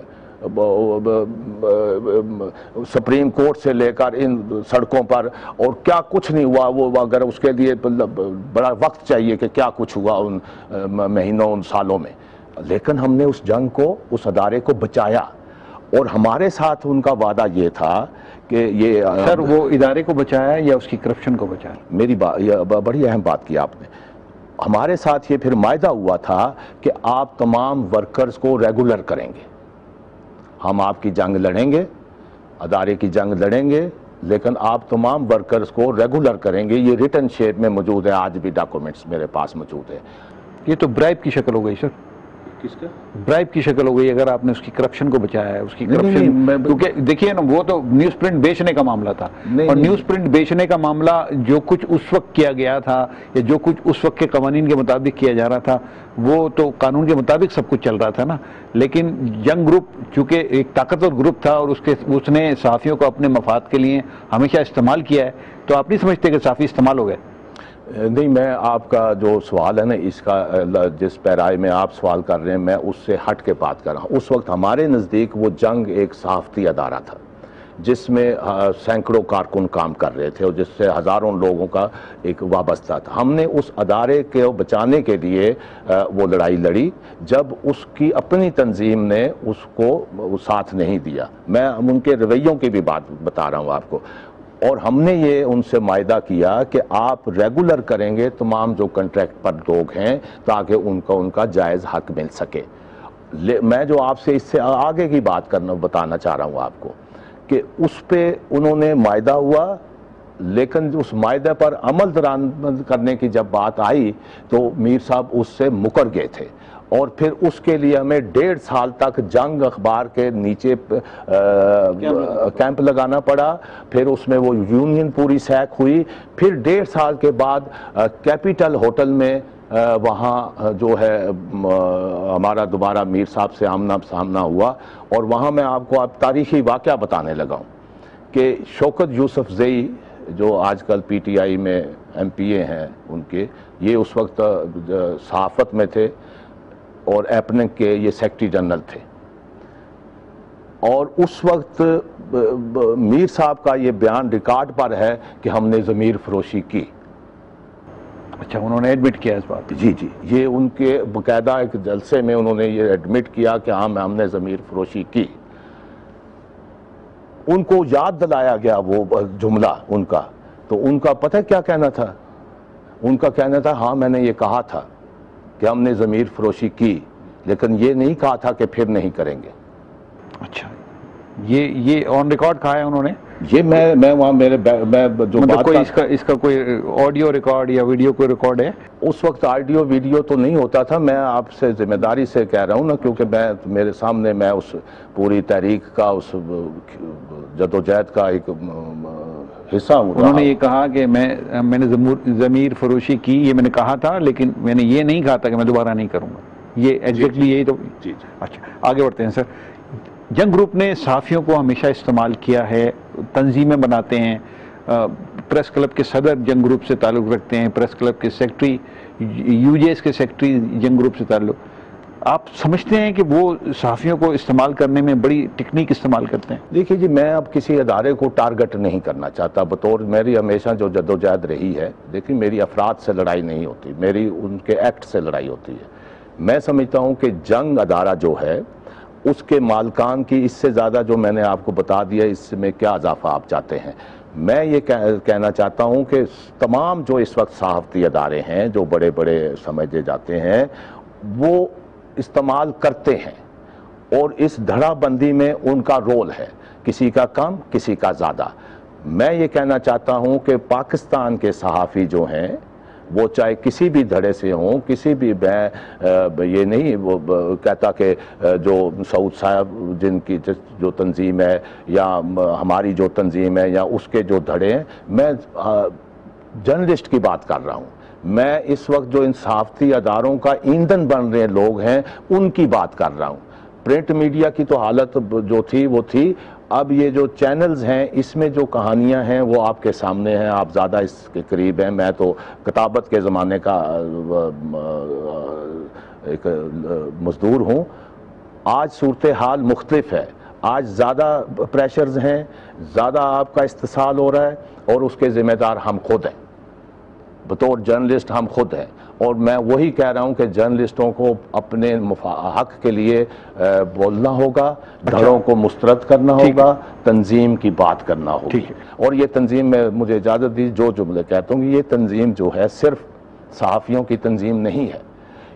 سپریم کورٹ سے لے کر ان سڑکوں پر، اور کیا کچھ نہیں ہوا. وہ اگر اس کے لیے بڑا وقت چاہیے کہ کیا کچھ ہوا ان مہینوں، ان سالوں میں. لیکن ہم نے اس جنگ کو، اس ادارے کو بچایا. اور ہمارے ساتھ ان کا وعدہ یہ تھا کہ یہ سر وہ ادارے کو بچایا یا اس کی کرپشن کو بچایا؟ میری بڑی اہم بات کی آپ نے. ہمارے ساتھ یہ پھر معاہدہ ہوا تھا کہ آپ تمام ورکرز کو ریگولر کریں گے. ہم آپ کی جنگ لڑیں گے، ادارے کی جنگ لڑیں گے، لیکن آپ تمام ورکرز کو ریگولر کریں گے. یہ ریٹن شیپ میں موجود ہے، آج بھی ڈاکومنٹس میرے پاس موجود ہے. یہ تو برائب کی شکل ہو گئی سر. کس کا برائب کی شکل ہو گئی اگر آپ نے اس کی کرپشن کو بچایا ہے, اس کی کرپشن, کیونکہ دیکھیے نا وہ تو نیوز پرنٹ بیچنے کا معاملہ تھا, اور نیوز پرنٹ بیچنے کا معاملہ جو کچھ اس وقت کیا گیا تھا یا جو کچھ اس وقت کے قوانین کے مطابق کیا جا رہا تھا وہ تو قانون کے مطابق سب کچھ چل رہا تھا نا, لیکن ینگ گروپ چونکہ ایک طاقتور گروپ تھا اور اس نے صحافیوں کو اپنے مفاد کے لیے ہمیشہ استعمال کیا ہے, تو آپ نہیں سمجھتے کہ صحافی استعمال ہو گئے؟ نہیں, میں آپ کا جو سوال ہے نا اس کا جس پیرائے میں آپ سوال کر رہے ہیں میں اس سے ہٹ کے بات کر رہا ہوں. اس وقت ہمارے نزدیک وہ جنگ ایک صحافتی ادارہ تھا جس میں سینکڑوں کارکن کام کر رہے تھے اور جس سے ہزاروں لوگوں کا ایک وابستہ تھا. ہم نے اس ادارے کو بچانے کے لیے وہ لڑائی لڑی جب اس کی اپنی تنظیم نے اس کو ساتھ نہیں دیا. میں ان کے رویوں کی بھی بات بتا رہا ہوں آپ کو, اور ہم نے یہ ان سے معاہدہ کیا کہ آپ ریگولر کریں گے تمام جو کنٹریکٹ پر لوگ ہیں تاکہ ان کا جائز حق مل سکے. میں جو آپ سے اس سے آگے کی بات بتانا چاہ رہا ہوں آپ کو کہ اس پہ انہوں نے معاہدہ ہوا, لیکن اس معاہدے پر عمل درآمد کرنے کی جب بات آئی تو میر صاحب اس سے مکر گئے تھے, اور پھر اس کے لیے ہمیں 1.5 سال تک جنگ اخبار کے نیچے کیمپ لگانا پڑا. پھر اس میں وہ یونین پوری سیک ہوئی. پھر 1.5 سال کے بعد کیپیٹل ہوٹل میں وہاں جو ہے ہمارا دوبارہ میر صاحب سے آمنا سامنا ہوا, اور وہاں میں آپ کو تاریخی واقعہ بتانے لگا ہوں کہ شوکت یوسف زئی جو آج کل پی ٹی آئی میں ایم پی اے ہیں ان کے, یہ اس وقت صحافت میں تھے اور ایپنک کے یہ سیکرٹری جنرل تھے, اور اس وقت میر صاحب کا یہ بیان ریکارڈ پر ہے کہ ہم نے ضمیر فروشی کی. اچھا, انہوں نے ایڈمٹ کیا اس بات؟ جی جی, یہ ان کے باقاعدہ ایک جلسے میں انہوں نے یہ ایڈمٹ کیا کہ ہاں ہم نے ضمیر فروشی کی. ان کو یاد دلایا گیا وہ جملہ ان کا, تو ان کا پتہ کیا کہنا تھا؟ ان کا کہنا تھا ہاں میں نے یہ کہا تھا کہ ہم نے ضمیر فروشی کی, لیکن یہ نہیں کہا تھا کہ پھر نہیں کریں گے. اچھا, یہ آن ریکارڈ کہا ہے انہوں نے؟ یہ میں وہاں میں جو بات کوئی اس کا کوئی آڈیو ریکارڈ یا ویڈیو کوئی ریکارڈ ہے؟ اس وقت آڈیو ویڈیو تو نہیں ہوتا تھا. میں آپ سے ذمہ داری سے کہہ رہا ہوں نا, کیونکہ میرے سامنے میں اس پوری تحریک کا اس جدوجہد کا ایک حصہ ہوں. انہوں نے یہ کہا کہ میں نے ضمیر فروشی کی, یہ میں نے کہا تھا, لیکن میں نے یہ نہیں کہا تھا کہ میں دوبارہ نہیں کروں گا. یہ ایگزیکٹلی یہی تو. جی. اچھا, آگے بڑھتے ہیں سر. جنگ گروپ نے صحافیوں کو ہمیشہ استعمال کیا ہے, تنظیمیں بناتے ہیں, پریس کلب کے صدر جنگ گروپ سے تعلق رکھتے ہیں, پریس کلب کے سیکرٹری, یو جے ایس کے سیکرٹری جنگ گروپ سے تعلق. آپ سمجھتے ہیں کہ وہ صحافیوں کو استعمال کرنے میں بڑی ٹیکنیک استعمال کرتے ہیں؟ دیکھیے جی, میں اب کسی ادارے کو ٹارگٹ نہیں کرنا چاہتا. بطور میری ہمیشہ جو جدوجہد رہی ہے, دیکھیں میری افراد سے لڑائی نہیں ہوتی, میری ان کے ایکٹ سے لڑائی ہوتی ہے. میں سمجھتا ہوں کہ جنگ ادارہ جو ہے اس کے مالکان کی اس سے زیادہ جو میں نے آپ کو بتا دیا, اس میں کیا اضافہ آپ چاہتے ہیں. میں یہ کہنا چاہتا ہوں کہ تمام جو اس وقت صحافتی ادارے ہیں جو بڑے بڑے سمجھے جاتے ہیں وہ استعمال کرتے ہیں, اور اس دھڑا بندی میں ان کا رول ہے, کسی کا کم کسی کا زیادہ. میں یہ کہنا چاہتا ہوں کہ پاکستان کے صحافی جو ہیں وہ چاہے کسی بھی دھڑے سے ہوں, کسی بھی, میں یہ نہیں وہ کہتا کہ جو سعود صاحب جن کی جو تنظیم ہے یا ہماری جو تنظیم ہے یا اس کے جو دھڑے ہیں, میں جرنلسٹ کی بات کر رہا ہوں. میں اس وقت جو ان صحافتی اداروں کا ایندھن بن رہے لوگ ہیں ان کی بات کر رہا ہوں. پرنٹ میڈیا کی تو حالت جو تھی وہ تھی. اب یہ جو چینلز ہیں اس میں جو کہانیاں ہیں وہ آپ کے سامنے ہیں, آپ زیادہ اس کے قریب ہیں. میں تو کتابت کے زمانے کا ایک مزدور ہوں. آج صورتحال مختلف ہے, آج زیادہ پریشرز ہیں, زیادہ آپ کا استحصال ہو رہا ہے, اور اس کے ذمہ دار ہم خود ہیں, بطور جرنلسٹ ہم خود ہیں. اور میں وہی کہہ رہا ہوں کہ جرنلسٹوں کو اپنے حق کے لیے بولنا ہوگا, دھڑوں کو مسترد کرنا ہوگا, تنظیم کی بات کرنا ہوگی. اور یہ تنظیم, میں مجھے اجازت دی جو جملے کہتا ہوں, یہ تنظیم جو ہے صرف صحافیوں کی تنظیم نہیں ہے,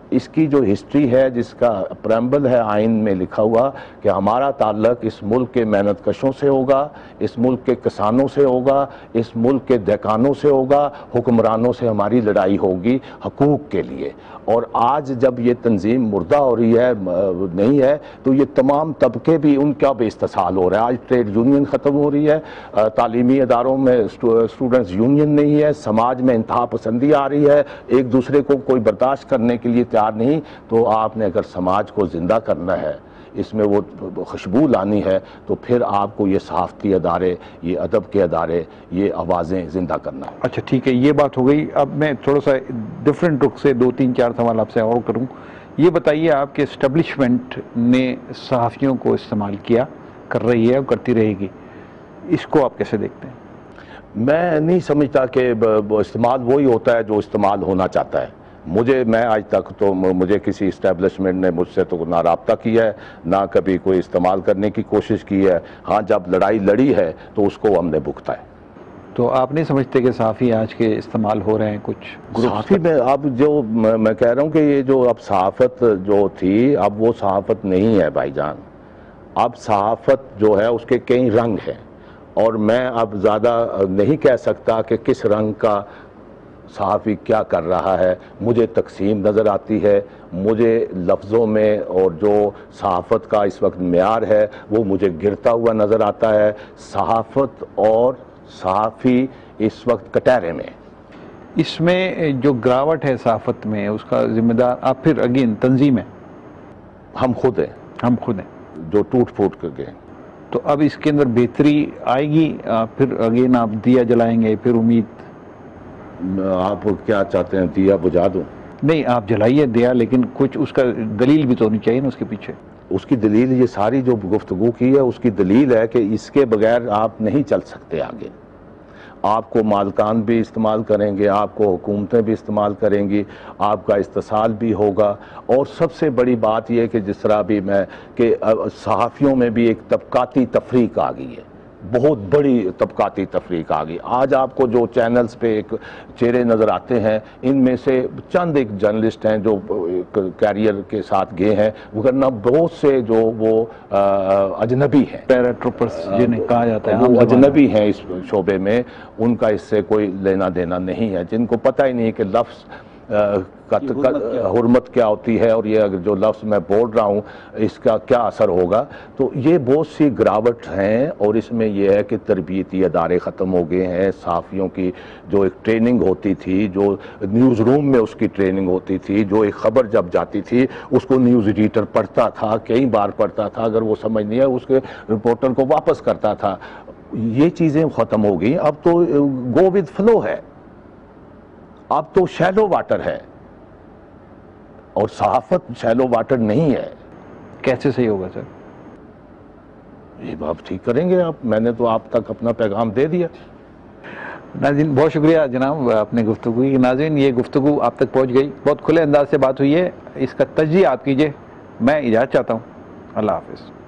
اس کی جو ہسٹری ہے، جس کا پریمبل ہے آئین میں لکھا ہوا کہ ہمارا تعلق اس ملک کے محنت کشوں سے ہوگا، اس ملک کے کسانوں سے ہوگا، اس ملک کے دہقانوں سے ہوگا، حکمرانوں سے ہماری لڑائی ہوگی حقوق کے لیے۔ اور آج جب یہ تنظیم مردہ ہو رہی ہے، نہیں ہے، تو یہ تمام طبقے بھی ان کا بے استحصال ہو رہا ہے۔ آج ٹریڈ یونین ختم ہو رہی ہے، تعلیمی اداروں میں اسٹوڈنٹس یونین نہیں ہے، سماج میں انتہا پسندی آ رہی ہے، ایک دوسرے کو کوئی برداشت کرنے کے لیے تیار نہیں۔ تو آپ نے اگر سماج کو زندہ کرنا ہے، اس میں وہ خوشبو لانی ہے، تو پھر آپ کو یہ صحافتی ادارے، یہ ادب کے ادارے، یہ آوازیں زندہ کرنا ہے۔ اچھا ٹھیک ہے، یہ بات ہو گئی۔ اب میں تھوڑا سا ڈفرینٹ رخ سے 2-3-4 سوال آپ سے اور کروں۔ یہ بتائیے، آپ کے اسٹیبلشمنٹ نے صحافیوں کو استعمال کیا، کر رہی ہے اور کرتی رہے گی، اس کو آپ کیسے دیکھتے ہیں؟ میں نہیں سمجھتا کہ استعمال وہی ہوتا ہے جو استعمال ہونا چاہتا ہے۔ میں آج تک تو مجھے کسی اسٹیبلشمنٹ نے مجھ سے تو نہ رابطہ کیا ہے، نہ کبھی کوئی استعمال کرنے کی کوشش کی ہے۔ ہاں، جب لڑائی لڑی ہے تو اس کو ہم نے بھگتا ہے۔ تو آپ نہیں سمجھتے کہ صحافی آج کے استعمال ہو رہے ہیں کچھ صحافی میں اب جو میں کہہ رہا ہوں کہ یہ جو اب صحافت جو تھی، اب وہ صحافت نہیں ہے بھائی جان۔ اب صحافت جو ہے اس کے کئی رنگ ہیں، اور میں اب زیادہ نہیں کہہ سکتا کہ کس رنگ کا صحافی کیا کر رہا ہے۔ مجھے تقسیم نظر آتی ہے، مجھے لفظوں میں، اور جو صحافت کا اس وقت معیار ہے وہ مجھے گرتا ہوا نظر آتا ہے۔ صحافت اور صحافی اس وقت کٹہرے میں۔ اس میں جو گراوٹ ہے صحافت میں، اس کا ذمہ دار آپ پھر اگین تنظیم ہے؟ ہم خود ہیں، ہم خود ہیں جو ٹوٹ پھوٹ کر گئے۔ تو اب اس کے اندر بہتری آئے گی؟ پھر اگین آپ دیا جلائیں گے؟ پھر امید؟ آپ کیا چاہتے ہیں، دیا بجھا دوں؟ نہیں، آپ جلائیے دیا، لیکن کچھ اس کا دلیل بھی تو ہونی چاہیے نا اس کے پیچھے۔ اس کی دلیل، یہ ساری جو گفتگو کی ہے اس کی دلیل ہے کہ اس کے بغیر آپ نہیں چل سکتے آگے۔ آپ کو مالکان بھی استعمال کریں گے، آپ کو حکومتیں بھی استعمال کریں گی، آپ کا استحصال بھی ہوگا۔ اور سب سے بڑی بات یہ کہ جس طرح بھی کہ صحافیوں میں بھی ایک طبقاتی تفریق آ گئی ہے، بہت بڑی طبقاتی تفریق آ گئی۔ آج آپ کو جو چینلز پہ ایک چہرے نظر آتے ہیں، ان میں سے چند ایک جرنلسٹ ہیں جو کیریئر کے ساتھ گئے ہیں، ورنہ بہت سے جو وہ اجنبی ہیں، پیراٹروپرس جنہیں کہا جاتا ہے، وہ اجنبی ہیں اس شعبے میں، ان کا اس سے کوئی لینا دینا نہیں ہے، جن کو پتہ ہی نہیں کہ لفظ حرمت کیا ہوتی ہے، اور یہ اگر جو لفظ میں بول رہا ہوں اس کا کیا اثر ہوگا۔ تو یہ بہت سی گراوٹ ہیں، اور اس میں یہ ہے کہ تربیتی ادارے ختم ہو گئے ہیں۔ صحافیوں کی جو ایک ٹریننگ ہوتی تھی، جو نیوز روم میں اس کی ٹریننگ ہوتی تھی، جو ایک خبر جب جاتی تھی اس کو نیوز ایڈیٹر پڑھتا تھا، کئی بار پڑھتا تھا، اگر وہ سمجھ نہیں ہے اس کے رپورٹر کو واپس کرتا تھا، یہ چیزیں ختم ہو گئی۔ اب تو گو ود فلو ہے، اب تو شیلو واٹر ہے، اور صحافت شیلو واٹر نہیں ہے۔ کیسے صحیح ہوگا سر؟ یہ آپ ٹھیک کریں گے آپ، میں نے تو آپ تک اپنا پیغام دے دیا۔ ناظرین بہت شکریہ جناب اپنے گفتگو کی۔ ناظرین یہ گفتگو آپ تک پہنچ گئی، بہت کھلے انداز سے بات ہوئی ہے، اس کا تجزیہ آپ کیجئے۔ میں اجازت چاہتا ہوں، اللہ حافظ۔